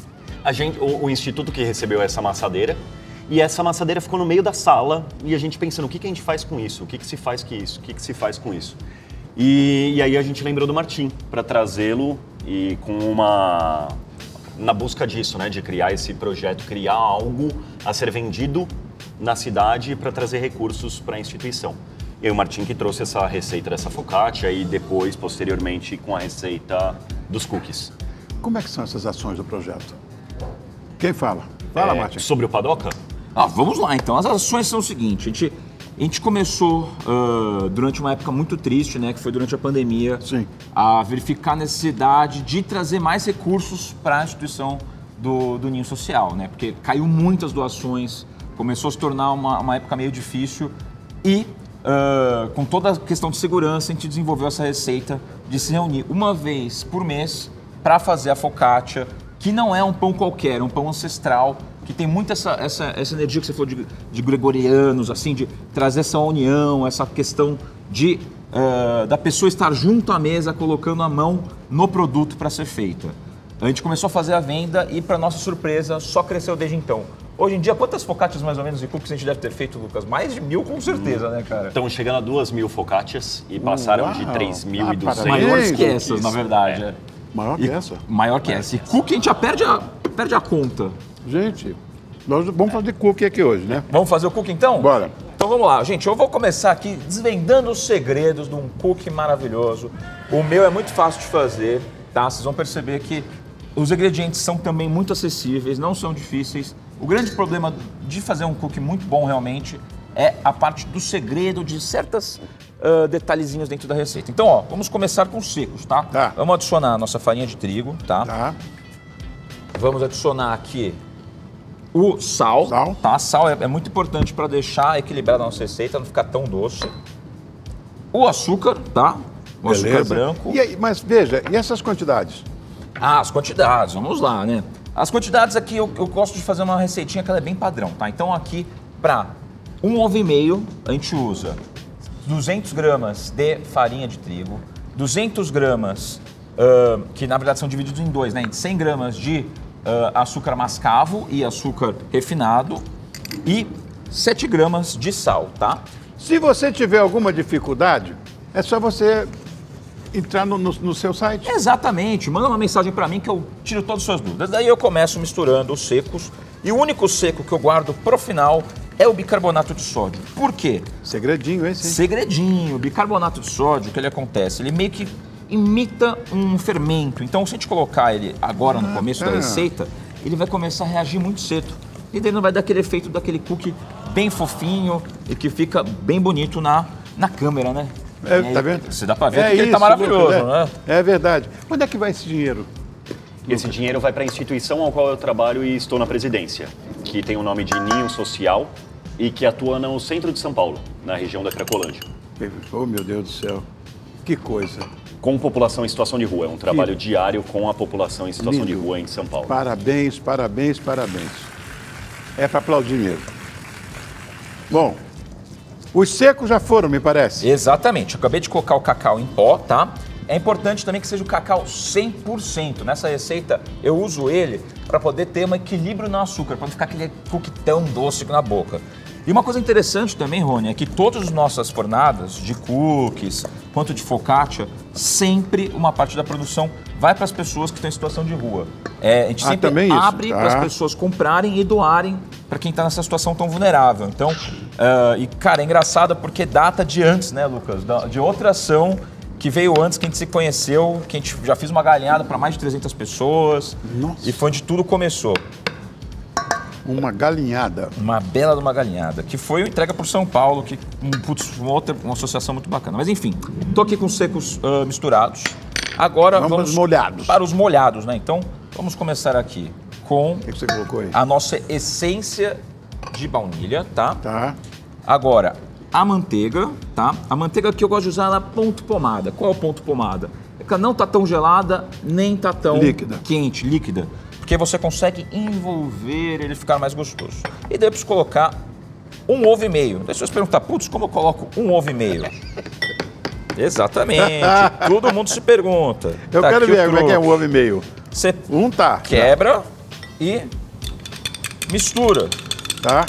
O instituto que recebeu essa amassadeira, e essa amassadeira ficou no meio da sala, e a gente pensando, o que a gente faz com isso? O que se faz com isso? O que se faz com isso? E aí a gente lembrou do Martim, para trazê-lo e na busca disso, né, de criar esse projeto, criar algo a ser vendido na cidade para trazer recursos para a instituição. E aí o Martim que trouxe essa receita dessa focaccia e depois, posteriormente, com a receita dos cookies. Como é que são essas ações do projeto? Quem fala? Fala, Martim. Sobre o Padoca? Vamos lá, então. As ações são o seguinte, a gente começou durante uma época muito triste, né, que foi durante a pandemia, Sim. a verificar a necessidade de trazer mais recursos para a instituição do Ninho Social, né, porque caiu muitas doações, começou a se tornar uma época meio difícil e com toda a questão de segurança a gente desenvolveu essa receita de se reunir uma vez por mês para fazer a focaccia, que não é um pão qualquer, é um pão ancestral, que tem muito essa energia que você falou de gregorianos, assim, de trazer essa união, essa questão da pessoa estar junto à mesa, colocando a mão no produto para ser feita. A gente começou a fazer a venda e, para nossa surpresa, só cresceu desde então. Hoje em dia, quantas focaccias mais ou menos e cookies a gente deve ter feito, Lucas? Mais de 1.000 com certeza, né, cara? Estamos chegando a 2.000 focaccias e passaram de 3.200. Maiores que essas, na verdade. Maior que essa? Maior que essa. E cookie a gente já perde a conta. Gente, nós vamos fazer cookie aqui hoje, né? Vamos fazer o cookie então? Bora. Então vamos lá, gente. Eu vou começar aqui desvendando os segredos de um cookie maravilhoso. O meu é muito fácil de fazer, tá? Vocês vão perceber que os ingredientes são também muito acessíveis, não são difíceis. O grande problema de fazer um cookie muito bom realmente é a parte do segredo de certas detalhezinhos dentro da receita. Então, ó, vamos começar com os secos, tá? Tá. Vamos adicionar a nossa farinha de trigo, tá? Tá. Vamos adicionar aqui o sal, tá? Sal é muito importante para deixar equilibrada a nossa receita, não ficar tão doce. O açúcar, tá? O açúcar branco. E aí, mas veja, e essas quantidades? As quantidades, vamos lá, né? As quantidades aqui, eu gosto de fazer uma receitinha que ela é bem padrão, tá? Então aqui, para 1 ovo e meio, a gente usa 200 gramas de farinha de trigo, 200 gramas, que na verdade são divididos em dois, né? 100 gramas de açúcar mascavo e açúcar refinado e 7 gramas de sal, tá? Se você tiver alguma dificuldade, é só você entrar no seu site. Exatamente, manda uma mensagem para mim que eu tiro todas as suas dúvidas. Daí eu começo misturando os secos e o único seco que eu guardo pro final é o bicarbonato de sódio. Por quê? Segredinho esse, hein? Segredinho. O bicarbonato de sódio, o que ele acontece? Ele meio que imita um fermento. Então, se a gente colocar ele agora no começo da receita, ele vai começar a reagir muito cedo. E daí não vai dar aquele efeito daquele cookie bem fofinho e que fica bem bonito na câmera, né? Aí, tá vendo? Você dá pra ver que ele tá maravilhoso, né? É verdade. Onde é que vai esse dinheiro? Esse dinheiro vai para a instituição ao qual eu trabalho e estou na presidência, que tem o nome de Ninho Social e que atua no centro de São Paulo, na região da Cracolândia. Oh, meu Deus do céu. Que coisa. Com população em situação de rua. É um trabalho diário com a população em situação de rua em São Paulo. Parabéns, parabéns, parabéns. É para aplaudir mesmo. Bom, os secos já foram, me parece. Exatamente. Eu acabei de colocar o cacau em pó, tá? É importante também que seja o cacau 100%. Nessa receita, eu uso ele para poder ter um equilíbrio no açúcar, para não ficar aquele cookie tão doce na boca. E uma coisa interessante também, Rony, é que todas as nossas fornadas, de cookies, quanto de focaccia, sempre uma parte da produção vai para as pessoas que estão em situação de rua. A gente sempre abre para as pessoas comprarem e doarem para quem está nessa situação tão vulnerável. Então, e cara, é engraçado porque data de antes, né, Lucas? De outra ação que veio antes, que a gente se conheceu, que a gente já fez uma galinhada para mais de 300 pessoas. Nossa. E foi onde tudo começou. Uma galinhada. Uma bela de uma galinhada, que foi entrega por São Paulo, que uma associação muito bacana. Mas enfim, tô aqui com os secos misturados. Agora vamos molhados. Para os molhados, né? Então, vamos começar aqui com O que você colocou aí? a nossa essência de baunilha, tá? Tá. Agora, a manteiga, tá? A manteiga aqui eu gosto de usar ela ponto pomada. Qual é o ponto pomada? É que ela não tá tão gelada, nem tá tão quente, líquida. Porque você consegue envolver ele ficar mais gostoso. E daí eu preciso colocar 1 ovo e meio. Daí você perguntar, putz, como eu coloco 1 ovo e meio? Exatamente, todo mundo se pergunta. Eu quero ver como é que é 1 ovo e meio. Você tá. quebra e mistura. Tá.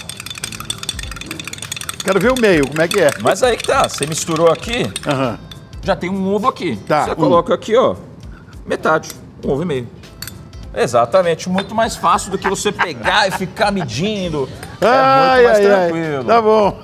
Quero ver o meio, como é que é. Mas aí que tá, você misturou aqui, já tem um ovo aqui. Tá, você coloca aqui, ó, metade, 1 ovo e meio. Exatamente, muito mais fácil do que você pegar e ficar medindo. É muito mais tranquilo. Tá bom.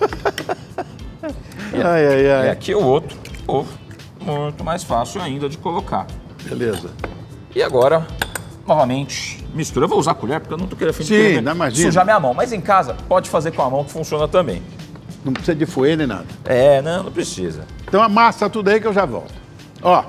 E aqui o outro ovo, muito mais fácil ainda de colocar. Beleza. E agora, novamente, mistura. Eu vou usar a colher porque eu não tô querendo sujar minha mão. Mas em casa, pode fazer com a mão que funciona também. Não precisa de fouet nem nada. Não precisa. Então amassa tudo aí que eu já volto. Ó,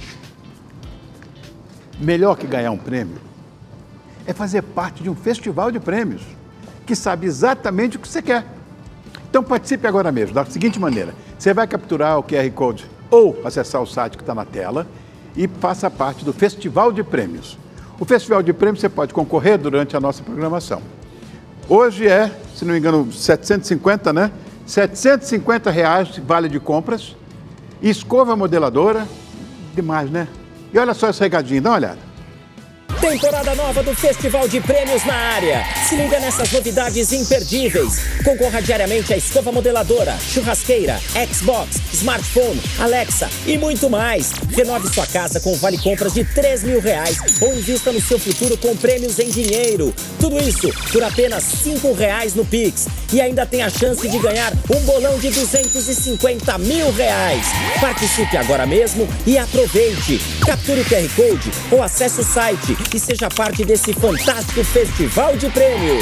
melhor que ganhar um prêmio é fazer parte de um festival de prêmios que sabe exatamente o que você quer. Então participe agora mesmo, da seguinte maneira. Você vai capturar o QR Code ou acessar o site que está na tela e faça parte do Festival de Prêmios. O Festival de Prêmios você pode concorrer durante a nossa programação. Hoje é, se não me engano, 750, né? R$750 vale de compras, escova modeladora, demais, né? E olha só esse recadinho, dá uma olhada. Temporada nova do Festival de Prêmios na área. Se liga nessas novidades imperdíveis. Concorra diariamente a escova modeladora, churrasqueira, Xbox, smartphone, Alexa e muito mais. Renove sua casa com vale compras de R$3.000 ou invista no seu futuro com prêmios em dinheiro. Tudo isso por apenas R$5 no Pix. E ainda tem a chance de ganhar um bolão de R$250 mil. Participe agora mesmo e aproveite. Capture o QR Code ou acesse o site e seja parte desse fantástico festival de prêmios.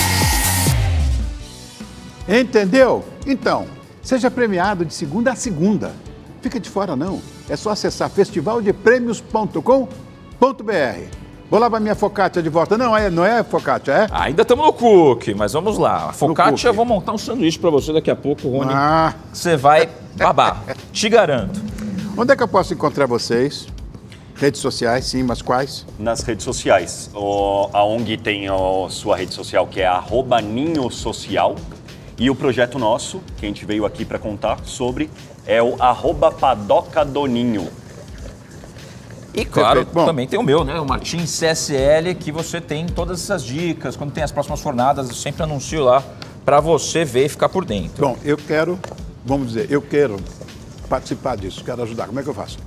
Entendeu? Então, seja premiado de segunda a segunda. Fica de fora não. É só acessar festivaldepremios.com.br. Vou lá para minha focaccia de volta. Não é focaccia, é? Ainda estamos no cookie, mas vamos lá. A focaccia, eu vou montar um sanduíche para você daqui a pouco, Rony. Você vai babar, te garanto. Onde é que eu posso encontrar vocês? Redes sociais, sim, mas quais? Nas redes sociais. A ONG tem a sua rede social, que é @ninhosocial. E o projeto nosso, que a gente veio aqui para contar sobre, é o @padocadoninho. E claro, também tem o meu, né? O Martins CSL, que você tem todas essas dicas. Quando tem as próximas fornadas, eu sempre anuncio lá para você ver e ficar por dentro. Bom, eu quero participar disso, quero ajudar. Como é que eu faço?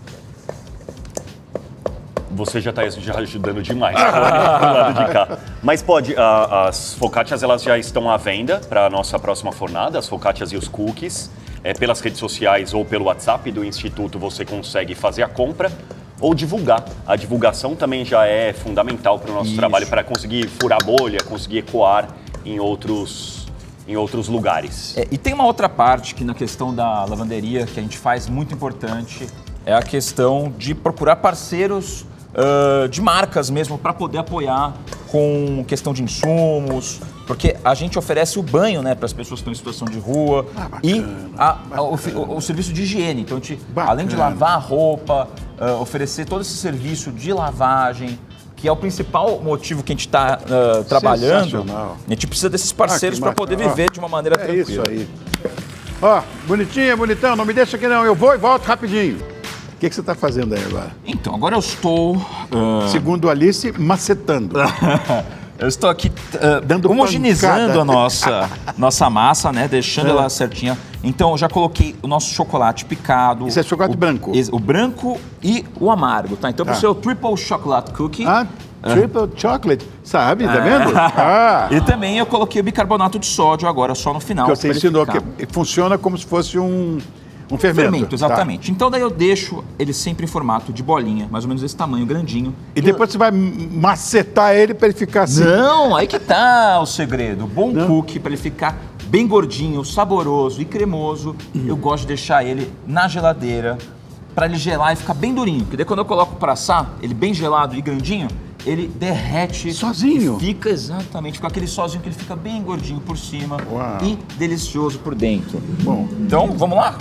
Você já está ajudando demais pro lado de cá. Mas pode, as focaccias elas já estão à venda para a nossa próxima fornada, as focaccias e os cookies. Pelas redes sociais ou pelo WhatsApp do Instituto você consegue fazer a compra ou divulgar. A divulgação também já é fundamental para o nosso trabalho, para conseguir furar a bolha, conseguir ecoar em outros lugares. E tem uma outra parte que na questão da lavanderia que a gente faz muito importante, é a questão de procurar parceiros de marcas mesmo para poder apoiar com questão de insumos, porque a gente oferece o banho, né, para as pessoas que estão em situação de rua e o serviço de higiene. Então a gente, além de lavar a roupa, oferecer todo esse serviço de lavagem, que é o principal motivo que a gente está trabalhando. A gente precisa desses parceiros para poder viver de uma maneira tranquila. Isso aí. Ó, bonitinha, bonitão, não me deixa aqui não, eu vou e volto rapidinho. O que você está fazendo aí agora? Então, agora eu estou... Segundo Alice, macetando. Eu estou aqui homogeneizando a nossa massa, né? Deixando ela certinha. Então, eu já coloquei o nosso chocolate picado. Isso é chocolate branco? O branco e o amargo, tá? Então, para o seu Triple Chocolate Cookie... Triple Chocolate, sabe? Tá vendo? E também eu coloquei o bicarbonato de sódio agora, só no final. Que você ensinou que funciona como se fosse um Um fermento. Fermento, exatamente. Tá. Então daí eu deixo ele sempre em formato de bolinha, mais ou menos desse tamanho, grandinho. E depois você vai macetar ele para ele ficar assim? Não, aí que tá o segredo. Bom cookie, para ele ficar bem gordinho, saboroso e cremoso. Eu gosto de deixar ele na geladeira para ele gelar e ficar bem durinho. Porque daí quando eu coloco para assar, ele bem gelado e grandinho, ele derrete. Sozinho? Fica exatamente, fica aquele sozinho que ele fica bem gordinho por cima. Uau. E delicioso por dentro. Bom, então vamos lá?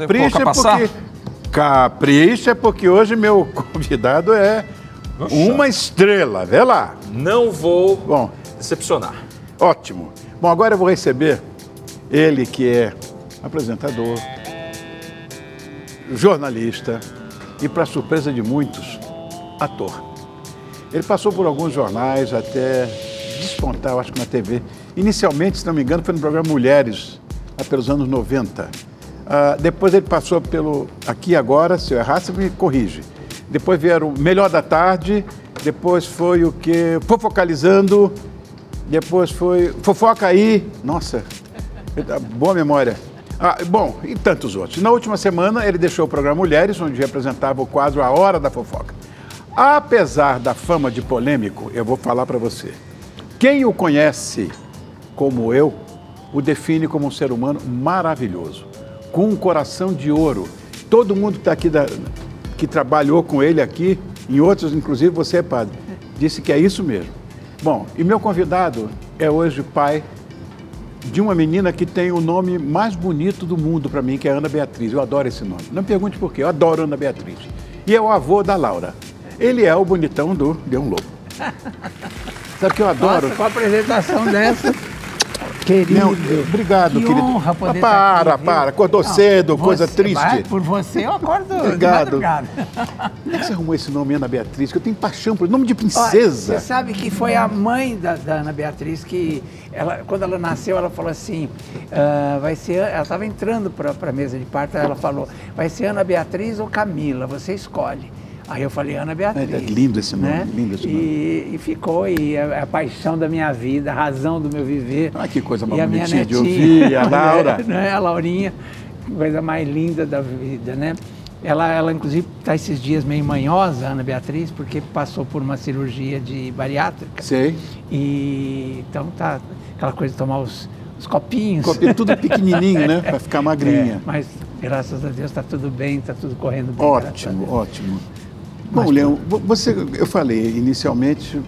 Capricha porque hoje meu convidado é uma estrela, vê lá. Não vou decepcionar. Ótimo. Bom, agora eu vou receber ele que é apresentador, jornalista e, para surpresa de muitos, ator. Ele passou por alguns jornais até despontar, eu acho que na TV. Inicialmente, se não me engano, foi no programa Mulheres, lá pelos anos 90. Depois ele passou pelo Aqui e Agora, se eu errar, você me corrige. Depois vieram o Melhor da Tarde, depois foi o quê? Fofocalizando, depois foi Fofoca Aí. Nossa, boa memória. Bom, e tantos outros. Na última semana, ele deixou o programa Mulheres, onde representava o quadro A Hora da Fofoca. Apesar da fama de polêmico, eu vou falar para você. Quem o conhece como eu, o define como um ser humano maravilhoso, com um coração de ouro. Todo mundo que está aqui, que trabalhou com ele aqui, em outros, inclusive você, padre, disse que é isso mesmo. Bom, e meu convidado é hoje pai de uma menina que tem o nome mais bonito do mundo para mim, que é Ana Beatriz. Eu adoro esse nome. Não me pergunte por quê, eu adoro Ana Beatriz. E é o avô da Laura. Ele é o bonitão do Leão Lobo. Sabe o que eu adoro? Nossa, com a apresentação dessa, querido. Não, obrigado, que querido. Honra poder para. Acordou cedo, coisa triste. Por você eu acordo obrigado. de madrugada. Como é que você arrumou esse nome, Ana Beatriz? Que eu tenho paixão por nome de princesa. Olha, você sabe que foi a mãe da Ana Beatriz que, quando ela nasceu, ela falou assim, ela estava entrando para a mesa de parto, ela falou, vai ser Ana Beatriz ou Camila, você escolhe. Aí eu falei, Ana Beatriz. É lindo esse nome, né? Lindo esse nome. E ficou, e é a paixão da minha vida, a razão do meu viver. Que coisa mais bonitinha netinha de ouvir, a Laura. Né? A Laurinha, coisa mais linda da vida, né? Ela inclusive, está esses dias meio manhosa, Ana Beatriz, porque passou por uma cirurgia de bariátrica. Sei. E então tá aquela coisa de tomar os copinhos. Copinho tudo pequenininho, né? Para ficar magrinha. Mas, graças a Deus, está tudo bem, está tudo correndo bem. Ótimo, ótimo. Bom, Leão, eu falei inicialmente,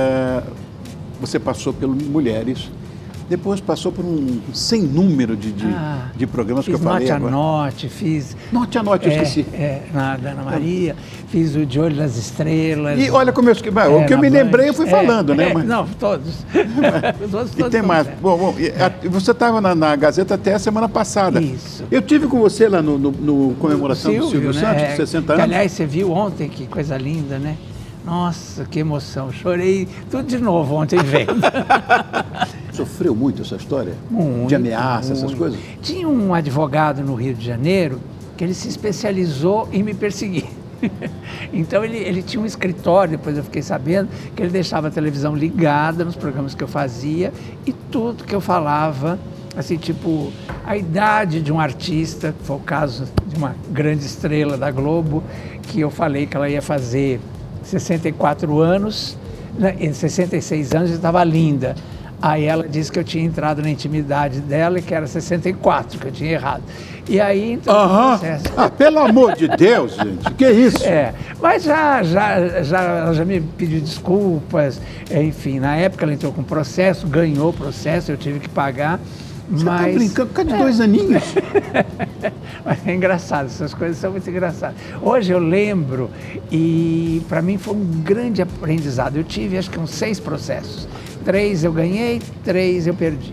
você passou pelo Mulheres, depois passou por um sem número de programas que eu falei agora. Fiz Note a Note, eu esqueci. Da Ana Maria, fiz o De Olho nas Estrelas. E olha como o que eu me lembrei eu fui falando, né? Não, todos. todos e tem mais. Bom, você estava na Gazeta até a semana passada. Isso. Eu tive com você lá no comemoração do Silvio Santos, de 60 anos. Aliás, você viu ontem, que coisa linda, né? Nossa, que emoção. Chorei tudo de novo ontem vendo. Sofreu muito essa história? Muito, de ameaça, essas coisas? Tinha um advogado no Rio de Janeiro que ele se especializou em me perseguir. Então ele tinha um escritório, depois eu fiquei sabendo, que ele deixava a televisão ligada nos programas que eu fazia e tudo que eu falava, assim, tipo, a idade de um artista, que foi o caso de uma grande estrela da Globo, que eu falei que ela ia fazer 64 anos, em 66 anos, e estava linda. Aí ela disse que eu tinha entrado na intimidade dela e que era 64, que eu tinha errado. E aí, então, processo... pelo amor de Deus, gente, que isso? Mas ela já me pediu desculpas, enfim, na época ela entrou com processo, ganhou o processo, eu tive que pagar. Você está brincando por causa de 2 aninhos? Mas é engraçado, essas coisas são muito engraçadas. Hoje eu lembro e para mim foi um grande aprendizado. Eu tive acho que uns 6 processos. 3 eu ganhei, 3 eu perdi.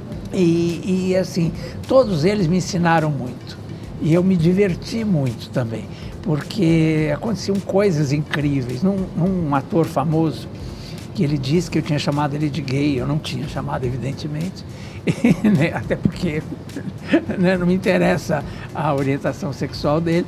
E assim, todos eles me ensinaram muito. E eu me diverti muito também, porque aconteciam coisas incríveis. Num ator famoso, que ele disse que eu tinha chamado ele de gay, eu não tinha chamado, evidentemente. Até porque não me interessa a orientação sexual dele.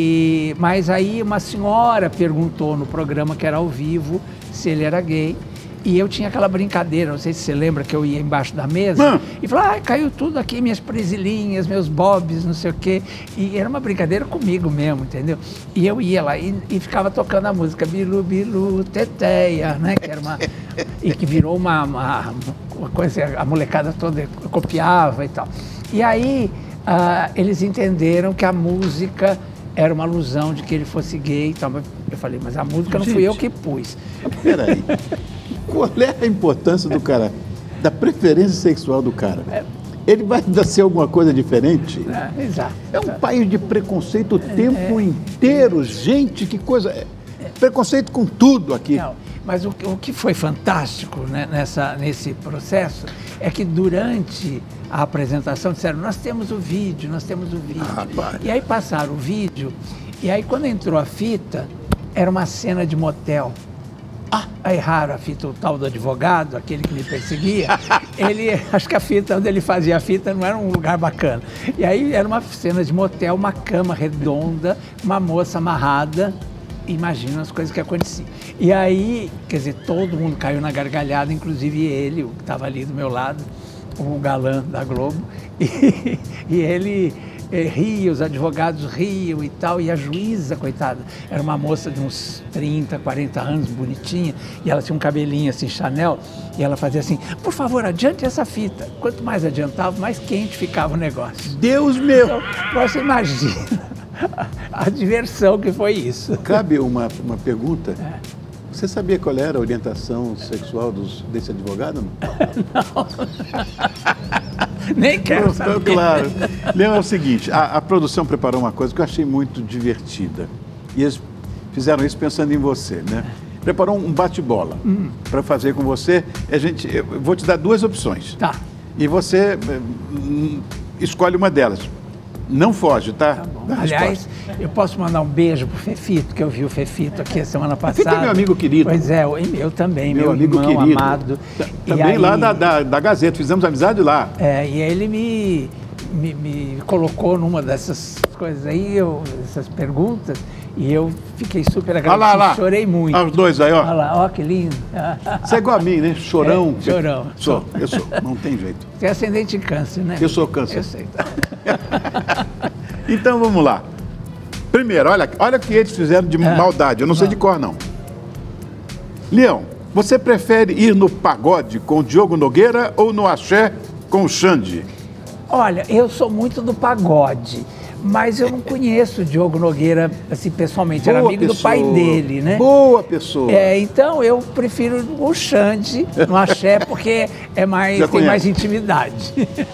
Mas aí uma senhora perguntou no programa, que era ao vivo, se ele era gay. E eu tinha aquela brincadeira, não sei se você lembra, que eu ia embaixo da mesa e falava, caiu tudo aqui, minhas presilhinhas, meus bobs, não sei o quê. E era uma brincadeira comigo mesmo, entendeu? E eu ia lá e ficava tocando a música Bilu, Bilu, Teteia, né? Que era e que virou uma coisa, a molecada toda copiava e tal. E aí eles entenderam que a música era uma alusão de que ele fosse gay e tal. Eu falei, mas a música não fui eu que pus. Peraí. Qual é a importância do cara, da preferência sexual do cara? Ele vai ser alguma coisa diferente? Exato. É um país de preconceito o tempo inteiro, gente, que coisa... Preconceito com tudo aqui. Não, mas o que foi fantástico, né, nesse processo é que durante a apresentação disseram, nós temos o vídeo. E aí passaram o vídeo, e aí quando entrou a fita, era uma cena de motel. Aí erraram a fita, o tal do advogado, aquele que me perseguia, acho que a fita, onde ele fazia a fita, não era um lugar bacana. E aí era uma cena de motel, uma cama redonda, uma moça amarrada, imagina as coisas que aconteciam. E aí, quer dizer, todo mundo caiu na gargalhada, inclusive ele, o que estava ali do meu lado, o galã da Globo, e ele... ria, os advogados riam e tal, e a juíza, coitada, era uma moça de uns 30, 40 anos, bonitinha, e ela tinha um cabelinho assim, Chanel, e ela fazia assim, por favor, adiante essa fita. Quanto mais adiantava, mais quente ficava o negócio. Deus meu! Então, você imagina a diversão que foi isso. Cabe uma pergunta? Você sabia qual era a orientação sexual desse advogado? Não. Nem quero saber. Claro. Leão, é o seguinte, a produção preparou uma coisa que eu achei muito divertida. E eles fizeram isso pensando em você, né? Preparou um bate-bola para fazer com você. Eu vou te dar duas opções. Tá. E você escolhe uma delas. Não foge, tá? Aliás, eu posso mandar um beijo pro Fefito, que eu vi o Fefito aqui a semana passada. Fefito é meu amigo querido. Pois é, eu também, meu amigo irmão querido. Amado. Também aí, lá da Gazeta, fizemos amizade lá. E ele me colocou numa dessas coisas aí, essas perguntas, e eu fiquei super agradecido, lá. Chorei muito. Os dois aí, ó. Olha lá, ó que lindo. Você é igual a mim, né? Chorão. Chorão. Eu sou, não tem jeito. Você é ascendente em câncer, né? Eu sou câncer. Eu sei. Então vamos lá. Primeiro, olha o que eles fizeram de maldade. Eu não sei de cor, não. Leão, você prefere ir no pagode com o Diogo Nogueira ou no axé com o Xande? Olha, eu sou muito do pagode, mas eu não conheço o Diogo Nogueira assim, pessoalmente. Era amigo do pai dele, né? Boa pessoa. Então eu prefiro o Xande no axé, porque tem mais intimidade.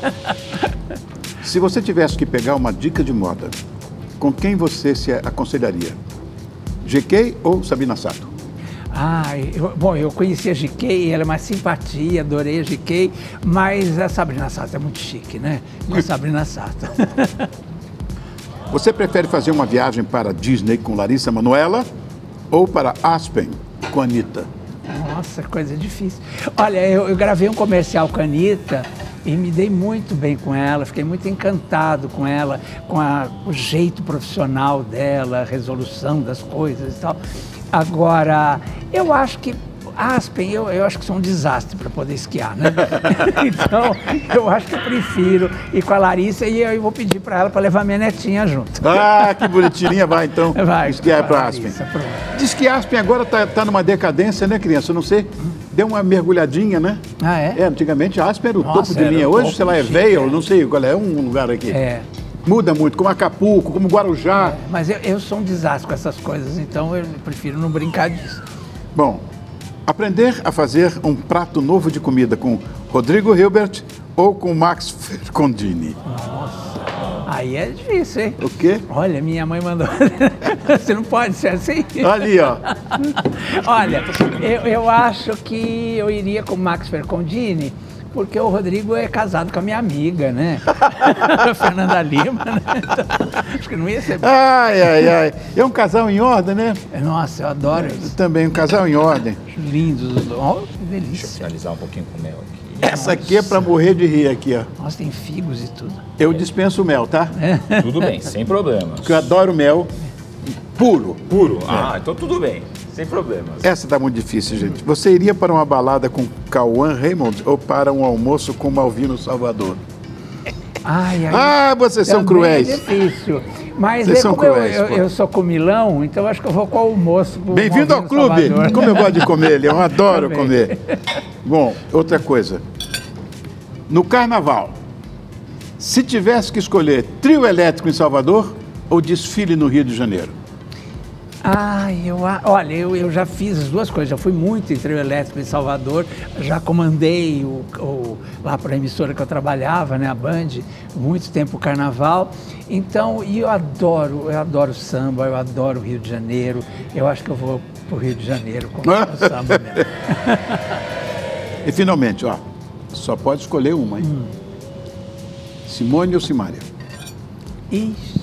Se você tivesse que pegar uma dica de moda, com quem você se aconselharia? GK ou Sabrina Sato? Eu conheci a GK, ela é uma simpatia, adorei a GK, mas a Sabrina Sato é muito chique, né? Com a Sabrina Sato. Você prefere fazer uma viagem para Disney com Larissa Manoela ou para Aspen com a Anitta? Nossa, coisa difícil. Olha, eu gravei um comercial com a Anitta e me dei muito bem com ela, fiquei muito encantado com ela, com o jeito profissional dela, a resolução das coisas e tal. Agora, eu acho que Aspen, eu acho que sou um desastre para poder esquiar, né? Então, eu acho que eu prefiro ir com a Larissa e eu vou pedir para ela para levar minha netinha junto. Ah, que bonitinha, vai então esquiar para Aspen. Pronto. Diz que Aspen agora tá numa decadência, né, criança? Eu não sei, deu uma mergulhadinha, né? Ah, é? Antigamente Aspen era o topo de linha. Hoje, sei lá, é Vail, não sei qual é um lugar aqui. Muda muito, como Acapulco, como Guarujá. Mas eu sou um desastre com essas coisas, então eu prefiro não brincar disso. Bom, aprender a fazer um prato novo de comida com Rodrigo Hilbert ou com Max Fercondini? Nossa, aí é difícil, hein? O quê? Olha, minha mãe mandou... Você não pode ser assim? Ali, ó. Olha, eu acho que eu iria com o Max Fercondini, porque o Rodrigo é casado com a minha amiga, né? A Fernanda Lima, né? Então, acho que não ia ser... Ai. É um casal em ordem, né? Nossa, eu adoro isso. Também, um casal em ordem. Lindos os dois. Oh, que delícia. Deixa eu finalizar um pouquinho com o mel aqui. Essa aqui é pra morrer de rir aqui, ó. Nossa, tem figos e tudo. Eu dispenso o mel, tá? Tudo bem, sem problemas. Porque eu adoro mel puro. Puro? Então tudo bem. Sem problemas. Essa tá muito difícil, gente. Você iria para uma balada com Cauã Raymond ou para um almoço com Malvino Salvador? Vocês são cruéis. É difícil. Mas vocês são cruéis, eu sou comilão, então acho que eu vou com o almoço. Bem-vindo ao clube. Salvador. Como eu gosto de comer, eu adoro comer. Bom, outra coisa. No carnaval, se tivesse que escolher trio elétrico em Salvador ou desfile no Rio de Janeiro? Olha, eu já fiz as duas coisas, já fui muito em trio elétrico em Salvador, já comandei lá para a emissora que eu trabalhava, né, a Band, muito tempo o carnaval. Então, eu adoro samba, eu adoro o Rio de Janeiro, eu acho que eu vou para o Rio de Janeiro com o samba mesmo. E finalmente, só pode escolher uma, hein? Simone ou Simária? Ixi.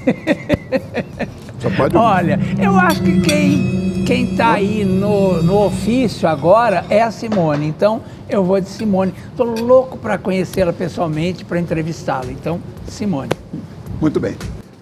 Só pode uma. Olha, eu acho que quem está aí no ofício agora é a Simone. Então, eu vou de Simone. Estou louco para conhecê-la pessoalmente, para entrevistá-la. Então, Simone. Muito bem.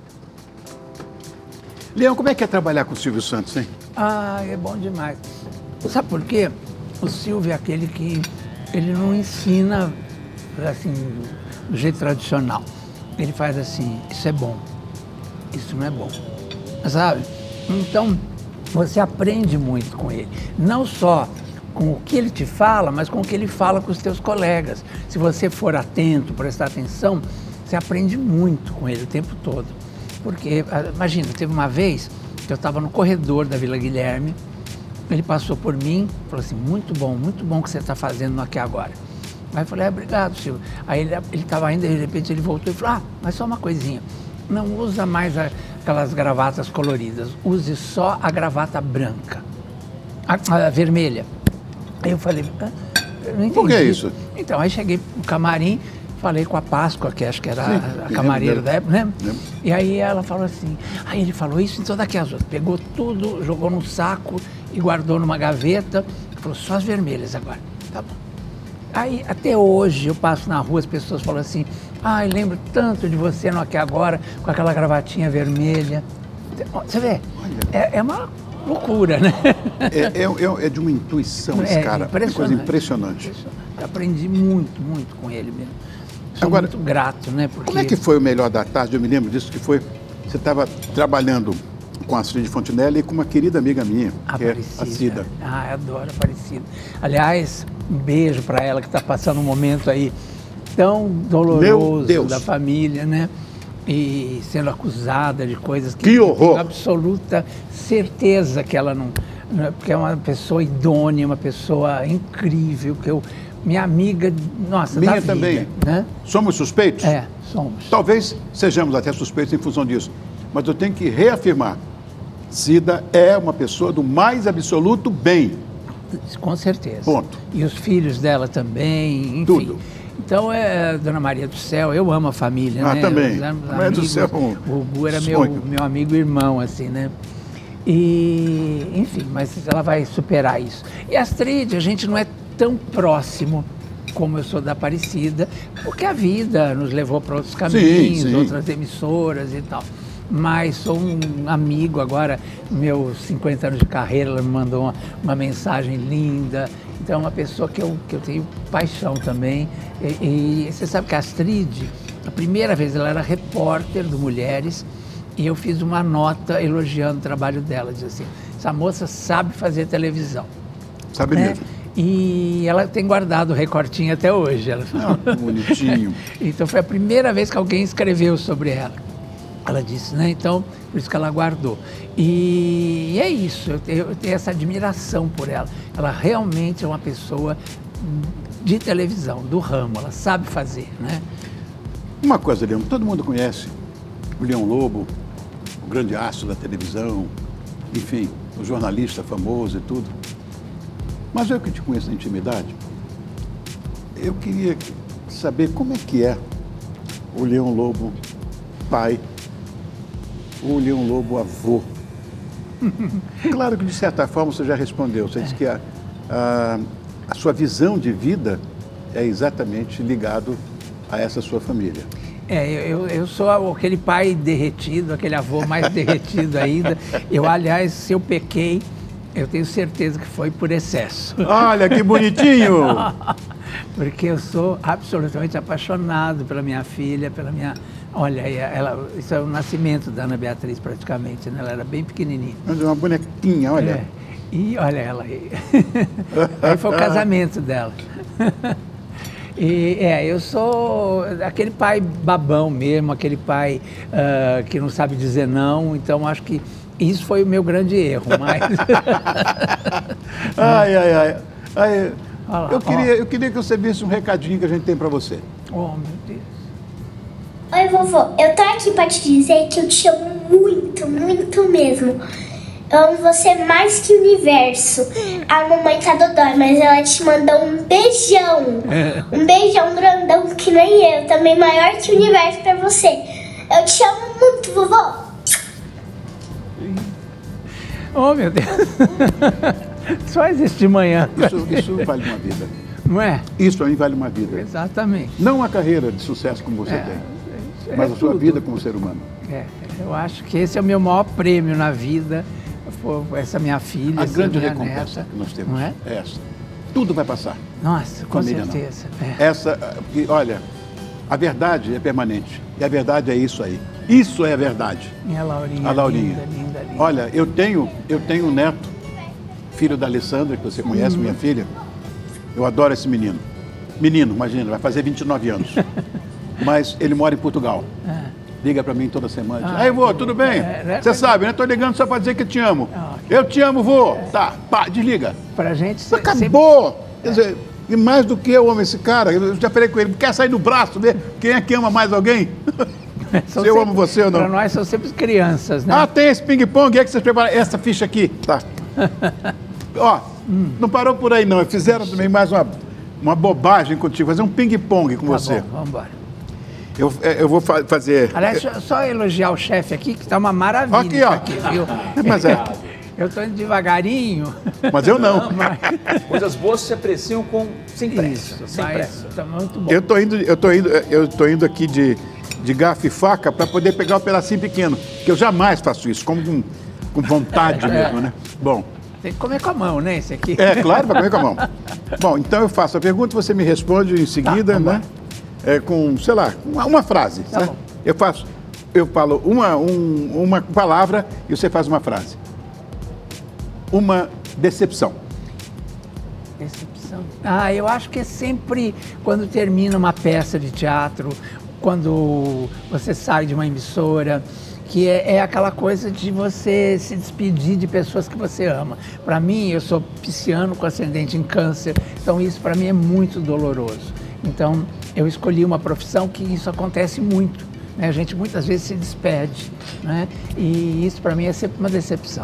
Leão, como é que é trabalhar com o Silvio Santos, hein? É bom demais. Sabe por quê? O Silvio é aquele que ele não ensina assim, do jeito tradicional. Ele faz assim, isso é bom, isso não é bom. Sabe? Então, você aprende muito com ele. Não só com o que ele te fala, mas com o que ele fala com os teus colegas. Se você for atento, prestar atenção, você aprende muito com ele o tempo todo. Porque, imagina, teve uma vez que eu estava no corredor da Vila Guilherme, ele passou por mim, falou assim, muito bom o que você está fazendo no Aqui Agora. Aí eu falei, obrigado, Silvio. Aí ele estava indo, de repente ele voltou e falou, mas só uma coisinha, não usa mais aquelas gravatas coloridas, use só a gravata branca, a vermelha. Aí eu falei, eu não entendi. Por que isso? Então, aí cheguei no camarim, falei com a Páscoa, que acho que era a camareira da época, né? E aí ela falou assim, aí ele falou isso, então daqui as outras. Pegou tudo, jogou num saco e guardou numa gaveta, falou, só as vermelhas agora, tá bom. Aí, até hoje, eu passo na rua, as pessoas falam assim, lembro tanto de você no Aqui Agora, com aquela gravatinha vermelha. Você vê, é uma loucura, né? É de uma intuição esse cara, uma coisa impressionante. Aprendi muito, muito com ele mesmo. Sou muito grato, né? Porque... Como é que foi o Melhor da Tarde? Eu me lembro disso, que foi, você estava trabalhando com a Astrid Fontinelli e com uma querida amiga minha, que é a Cida. Eu adoro a Aparecida. Aliás, um beijo para ela que está passando um momento aí tão doloroso da família, né? E sendo acusada de coisas que horror! Eu tenho absoluta certeza que ela não... Porque é uma pessoa idônea, uma pessoa incrível, minha amiga, nossa, minha da vida, também. Né? Somos suspeitos? Somos. Talvez sejamos até suspeitos em função disso, mas eu tenho que reafirmar, Cida é uma pessoa do mais absoluto bem. Com certeza. Ponto. E os filhos dela também, enfim. Tudo. Então, Dona Maria do Céu, eu amo a família, né? Também. Maria do Céu, o Gu era meu amigo e irmão, assim, né? E, enfim, mas ela vai superar isso. E a Astrid, a gente não é tão próximo como eu sou da Aparecida, porque a vida nos levou para outros caminhos, outras emissoras e tal. Mas sou um amigo agora, meus 50 anos de carreira, ela me mandou uma mensagem linda. Então é uma pessoa que eu tenho paixão também. E você sabe que a Astrid, a primeira vez ela era repórter do Mulheres, e eu fiz uma nota elogiando o trabalho dela, diz assim, essa moça sabe fazer televisão. Sabe mesmo. E ela tem guardado o recortinho até hoje. Ela bonitinho. Então foi a primeira vez que alguém escreveu sobre ela. Ela disse, né? Então, por isso que ela guardou. E é isso, eu tenho essa admiração por ela. Ela realmente é uma pessoa de televisão, do ramo, ela sabe fazer, né? Uma coisa, Leão, todo mundo conhece o Leão Lobo, o grande astro da televisão, enfim, o jornalista famoso e tudo. Mas eu que te conheço na intimidade, eu queria saber como é que é o Leão Lobo pai, ou o Leão Lobo avô. Claro que de certa forma você já respondeu, você disse que a sua visão de vida é exatamente ligado a essa sua família. Eu sou aquele pai derretido, aquele avô mais derretido ainda. Aliás, se eu pequei, Eu tenho certeza que foi por excesso. Olha, que bonitinho! Porque eu sou absolutamente apaixonado pela minha filha, pela minha... Olha, isso é o nascimento da Ana Beatriz praticamente, né? Ela era bem pequenininha. Uma bonequinha, olha. É. E olha ela aí. Aí foi o casamento dela. E eu sou aquele pai babão mesmo, aquele pai que não sabe dizer não, então acho que isso foi o meu grande erro, mas... Ai. Eu queria que você visse um recadinho que a gente tem pra você. Oh, meu Deus. Oi, vovô. Eu tô aqui pra te dizer que eu te amo muito, muito mesmo. Eu amo você mais que o universo. A mamãe tá dodói, mas ela te mandou um beijão. Um beijão grandão que nem eu, também maior que o universo pra você. Eu te amo muito, vovô. Oh, meu Deus. Só existe de manhã. Isso vale uma vida. Não é? Isso pra mim vale uma vida. Exatamente. Não uma carreira de sucesso como você tem, mas a sua vida como ser humano. Eu acho que esse é o meu maior prêmio na vida. Essa minha filha, a grande minha recompensa neta, que nós temos não é? É essa. Tudo vai passar. Nossa, com Família, certeza. Porque, olha, a verdade é permanente. E a verdade é isso aí. Isso é a verdade. Minha Laurinha. A Laurinha. Linda. Olha, eu tenho um neto, filho da Alessandra, que você conhece, minha filha. Eu adoro esse menino. Menino, imagina, vai fazer 29 anos. Mas ele mora em Portugal. Liga pra mim toda semana. Aí, vô, tudo bem? Você sabe, né? Tô ligando só pra dizer que eu te amo. Eu te amo, vô. Tá, pá, desliga. Pra gente... Acabou! Quer dizer, e mais do que eu amo esse cara, eu já falei com ele, quer sair do braço, ver quem é que ama mais alguém? Se eu amo você ou não? Pra nós são sempre crianças, né? Ah, tem esse ping-pong, é que vocês prepararam essa ficha aqui. Tá. Ó, não parou por aí não, fizeram também mais uma bobagem contigo, fazer um ping-pong com você. Bom, vamos embora. Eu vou fazer... Aliás, só elogiar o chefe aqui, que tá uma maravilha. Aqui, ó. Aqui, viu? Mas eu tô indo devagarinho. Mas eu não. Coisas boas se apreciam sem pressa. Isso, sem pressa. Tá muito bom. Eu tô indo aqui de garfo e faca para poder pegar um pedacinho pequeno, que eu jamais faço isso, como com vontade mesmo, né? Bom. Tem que comer com a mão, né, esse aqui? É, claro, para comer com a mão. Bom, então eu faço a pergunta, você me responde em seguida, né? Com, sei lá, uma frase. Tá bom. Eu falo uma palavra e você faz uma frase. Uma decepção. Decepção? Eu acho que é sempre quando termina uma peça de teatro, quando você sai de uma emissora, que é aquela coisa de você se despedir de pessoas que você ama. Para mim, eu sou pisciano com ascendente em câncer, então isso para mim é muito doloroso. Então, eu escolhi uma profissão que isso acontece muito, né? A gente muitas vezes se despede, né? E isso para mim é sempre uma decepção.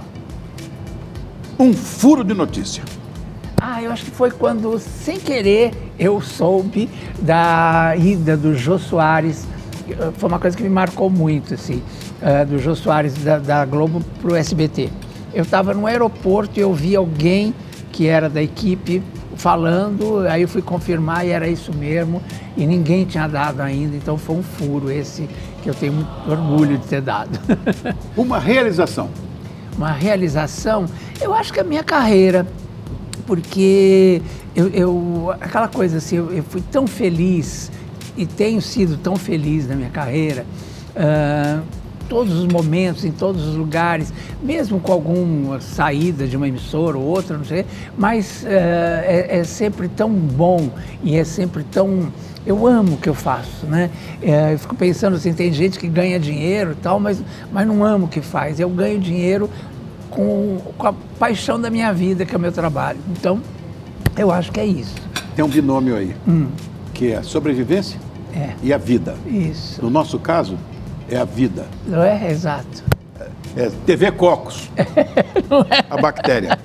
Um furo de notícia. Eu acho que foi quando, sem querer, eu soube da ida do Jô Soares. Foi uma coisa que me marcou muito, assim, do Jô Soares da Globo para o SBT. Eu estava no aeroporto e eu vi alguém que era da equipe falando, aí eu fui confirmar e era isso mesmo, e ninguém tinha dado ainda, então foi um furo esse que eu tenho muito orgulho de ter dado. Uma realização. Uma realização, eu acho que a minha carreira, porque aquela coisa assim, eu fui tão feliz e tenho sido tão feliz na minha carreira, todos os momentos, em todos os lugares, mesmo com alguma saída de uma emissora ou outra, não sei, mas é sempre tão bom e é sempre tão... Eu amo o que eu faço, né? Eu fico pensando assim, tem gente que ganha dinheiro e tal, mas não amo o que faz. Eu ganho dinheiro com a paixão da minha vida, que é o meu trabalho. Então, eu acho que é isso. Tem um binômio aí, que é a sobrevivência e a vida. Isso. No nosso caso, é a vida. Não é? Exato. É TV Cocos, Não é? a bactéria.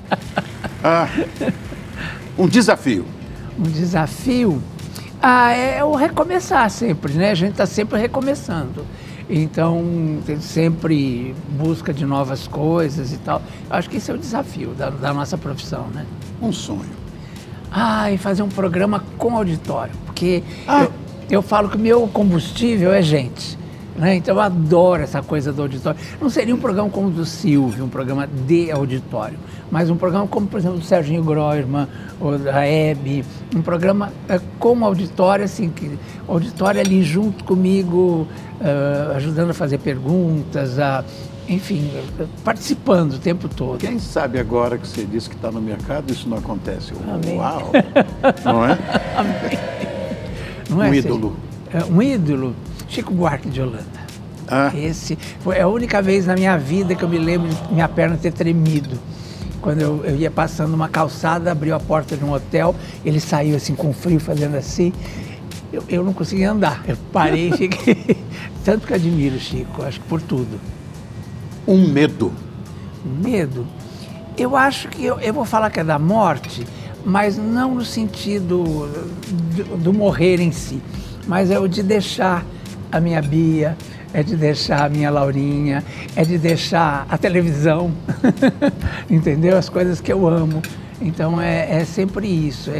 Um desafio. Um desafio? É o recomeçar sempre, né? A gente está sempre recomeçando. Então, tem sempre busca de novas coisas e tal. Eu acho que esse é o desafio da nossa profissão, né? Um sonho. E fazer um programa com auditório. Porque eu falo que o meu combustível é gente. né? Então eu adoro essa coisa do auditório. Não seria um programa como o do Silvio, um programa de auditório, mas um programa como, por exemplo, do Serginho Groisman, ou da Hebe, um programa com auditório, assim, que o auditório ali junto comigo, ajudando a fazer perguntas, enfim, participando o tempo todo. Quem sabe agora que você disse que está no mercado, isso não acontece. Amém. Uau! Não é? Amém. Não é, ídolo. Um ídolo, Chico Buarque de Holanda. Ah. Esse foi a única vez na minha vida que eu me lembro de minha perna ter tremido. Quando eu ia passando uma calçada, abriu a porta de um hotel, ele saiu assim com frio, fazendo assim. Eu não conseguia andar. Eu parei e fiquei... Tanto que admiro o Chico, acho que por tudo. Um medo. Medo? Eu acho que eu vou falar que é da morte, mas não no sentido do morrer em si, mas é o de deixar a minha Bia, é de deixar a minha Laurinha, é de deixar a televisão, entendeu? As coisas que eu amo. Então é sempre isso,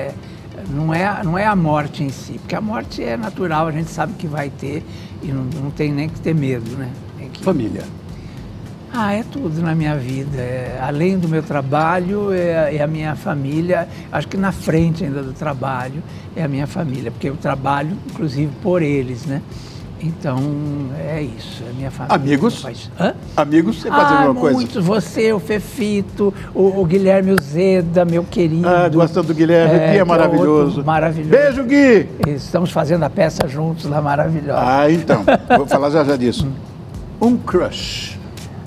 não é a morte em si, porque a morte é natural, a gente sabe que vai ter e não tem nem que ter medo, né? Família. É tudo na minha vida. Além do meu trabalho, é a minha família. Acho que na frente ainda do trabalho é a minha família, porque eu trabalho, inclusive, por eles, né? Então, é isso, é a minha família. Amigos? Amigos, você faz alguma coisa? Muito. Você, o Fefito, o Guilherme Uzeda, meu querido. Gostando do Guilherme, Gui é maravilhoso. Maravilhoso. Beijo, Gui! Estamos fazendo a peça juntos lá, maravilhosa. Então, vou falar já disso. Um crush.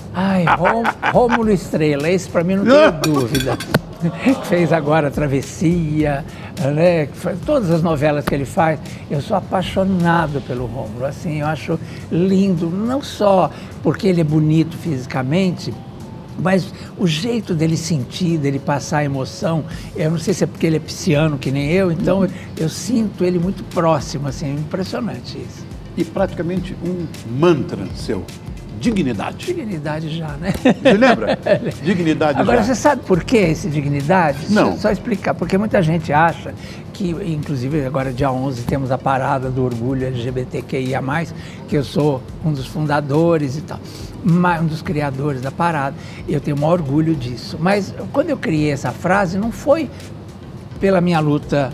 Rômulo Estrela, esse para mim não tenho dúvida. Fez agora a Travessia, né? Todas as novelas que ele faz. Eu sou apaixonado pelo Rômulo, assim, eu acho lindo, não só porque ele é bonito fisicamente, mas o jeito dele sentir, dele passar a emoção, eu não sei se é porque ele é pisciano que nem eu, então eu sinto ele muito próximo, assim, impressionante isso. E praticamente um mantra seu. Dignidade. Dignidade já, né? Você lembra? Dignidade Agora, já. você sabe por que esse dignidade? Não. Deixa eu só explicar, porque muita gente acha que, inclusive agora dia 11 temos a parada do orgulho LGBTQIA+, que eu sou um dos fundadores e tal, um dos criadores da parada, e eu tenho o maior orgulho disso. Mas quando eu criei essa frase, não foi pela minha luta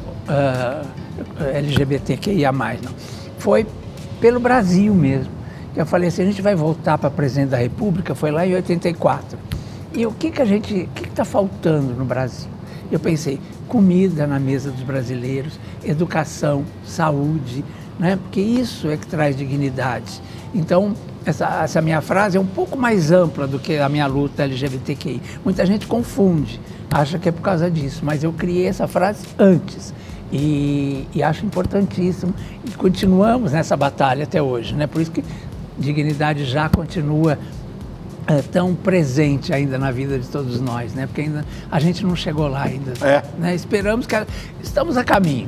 LGBTQIA+, não. Foi pelo Brasil mesmo. Eu falei assim, a gente vai voltar para presidente da República, foi lá em 84. E o que está faltando no Brasil? Eu pensei, comida na mesa dos brasileiros, educação, saúde, né? Porque isso é que traz dignidade. Então, essa minha frase é um pouco mais ampla do que a minha luta LGBTQI. Muita gente confunde, acha que é por causa disso, mas eu criei essa frase antes. E acho importantíssimo. E continuamos nessa batalha até hoje, né? Por isso que dignidade já continua tão presente ainda na vida de todos nós, né? Porque ainda a gente não chegou lá ainda. Né? Esperamos que estamos a caminho.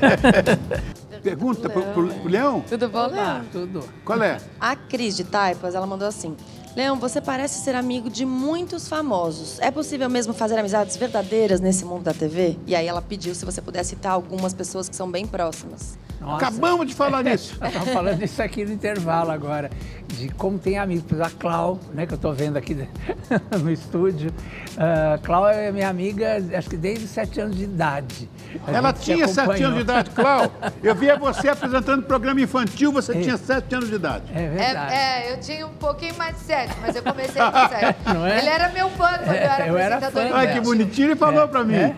Pergunta pro Leão? Tudo bom, Leão? Tudo. Qual é? A Cris de Taipas, ela mandou assim: Leão, você parece ser amigo de muitos famosos. É possível mesmo fazer amizades verdadeiras nesse mundo da TV? E aí ela pediu se você pudesse citar algumas pessoas que são bem próximas. Nossa. Acabamos de falar nisso. Estava falando isso aqui no intervalo agora, de como tem amigos. Por exemplo, a Clau, né, que eu estou vendo aqui no estúdio. Clau é minha amiga, acho que desde 7 anos de idade. Ela tinha 7 anos de idade, Clau. Eu via você apresentando programa infantil, você tinha 7 anos de idade. É verdade. Eu tinha um pouquinho mais de 7, mas eu comecei com 7. Não é? Ele era meu fã quando eu era apresentador infantil. Ai, que bonitinho, ele falou pra mim.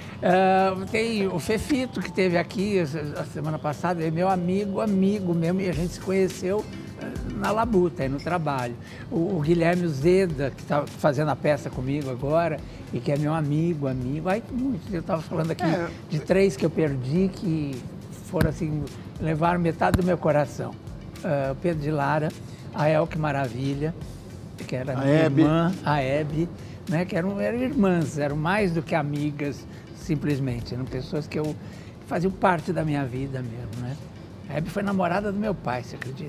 Tem o Fefito, que esteve aqui a semana passada, é meu amigo mesmo, e a gente se conheceu na labuta, no trabalho. O Guilherme Uzeda, que está fazendo a peça comigo agora, e que é meu amigo. Ai, muito. Eu estava falando aqui de 3 que eu perdi, que foram assim, levaram metade do meu coração. O Pedro de Lara, a Elke Maravilha, que era minha irmã, a Hebe, né, que eram irmãs, eram mais do que amigas, simplesmente. Eram pessoas que faziam parte da minha vida mesmo, né? A Hebe foi namorada do meu pai, você acredita?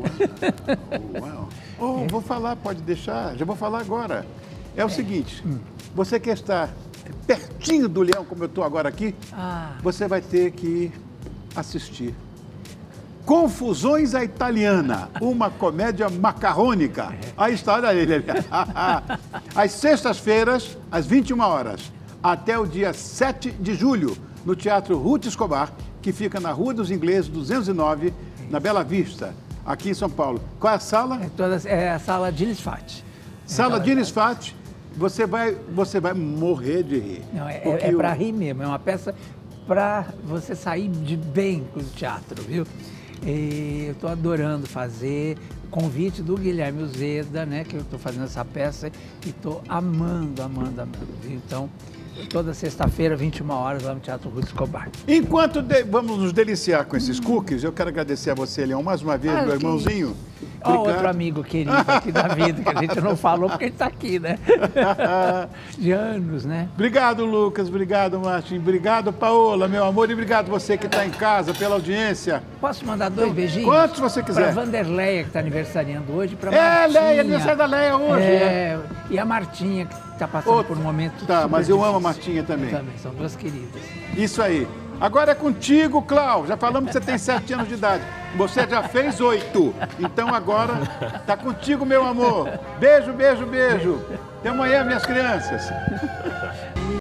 Uau. Vou falar, pode deixar, já vou falar agora. É o seguinte, você quer estar pertinho do Leão, como eu estou agora aqui, você vai ter que assistir Confusões à Italiana, uma comédia macarrônica. Aí está, olha ele ali. Às sextas-feiras, às 21 horas, até o dia 7 de julho, no Teatro Ruth Escobar, que fica na Rua dos Ingleses, 209, na Bela Vista, aqui em São Paulo. Qual é a sala? É a sala Diniz Fati. Sala Diniz Fati, você vai morrer de rir. Não, é para rir mesmo, é uma peça para você sair de bem com o teatro, viu? E eu estou adorando fazer. Convite do Guilherme Uzeda, né? Que eu estou fazendo essa peça e estou amando, viu? Então, toda sexta-feira, 21 horas, lá no Teatro Ruth Escobar. Enquanto vamos nos deliciar com esses cookies, eu quero agradecer a você, Leão, mais uma vez, meu irmãozinho. Ó, outro amigo querido aqui da vida, que a gente não falou porque ele está aqui, né? De anos, né? Obrigado, Lucas. Obrigado, Martim. Obrigado, Paola, meu amor. E obrigado você que está em casa, pela audiência. Posso mandar 2 beijinhos? Quantos você quiser. Para Vanderleia, que está aniversariando hoje. Para Martinha. Leia, aniversário da Leia hoje. E a Martinha, que está passando por um momento Tá, mas eu difícil. amo a Martinha também. Eu também, são 2 queridas. Isso aí. Agora é contigo, Clau. Já falamos que você tem 7 anos de idade. Você já fez 8. Então agora tá contigo, meu amor. Beijo, beijo, beijo. Até amanhã, minhas crianças.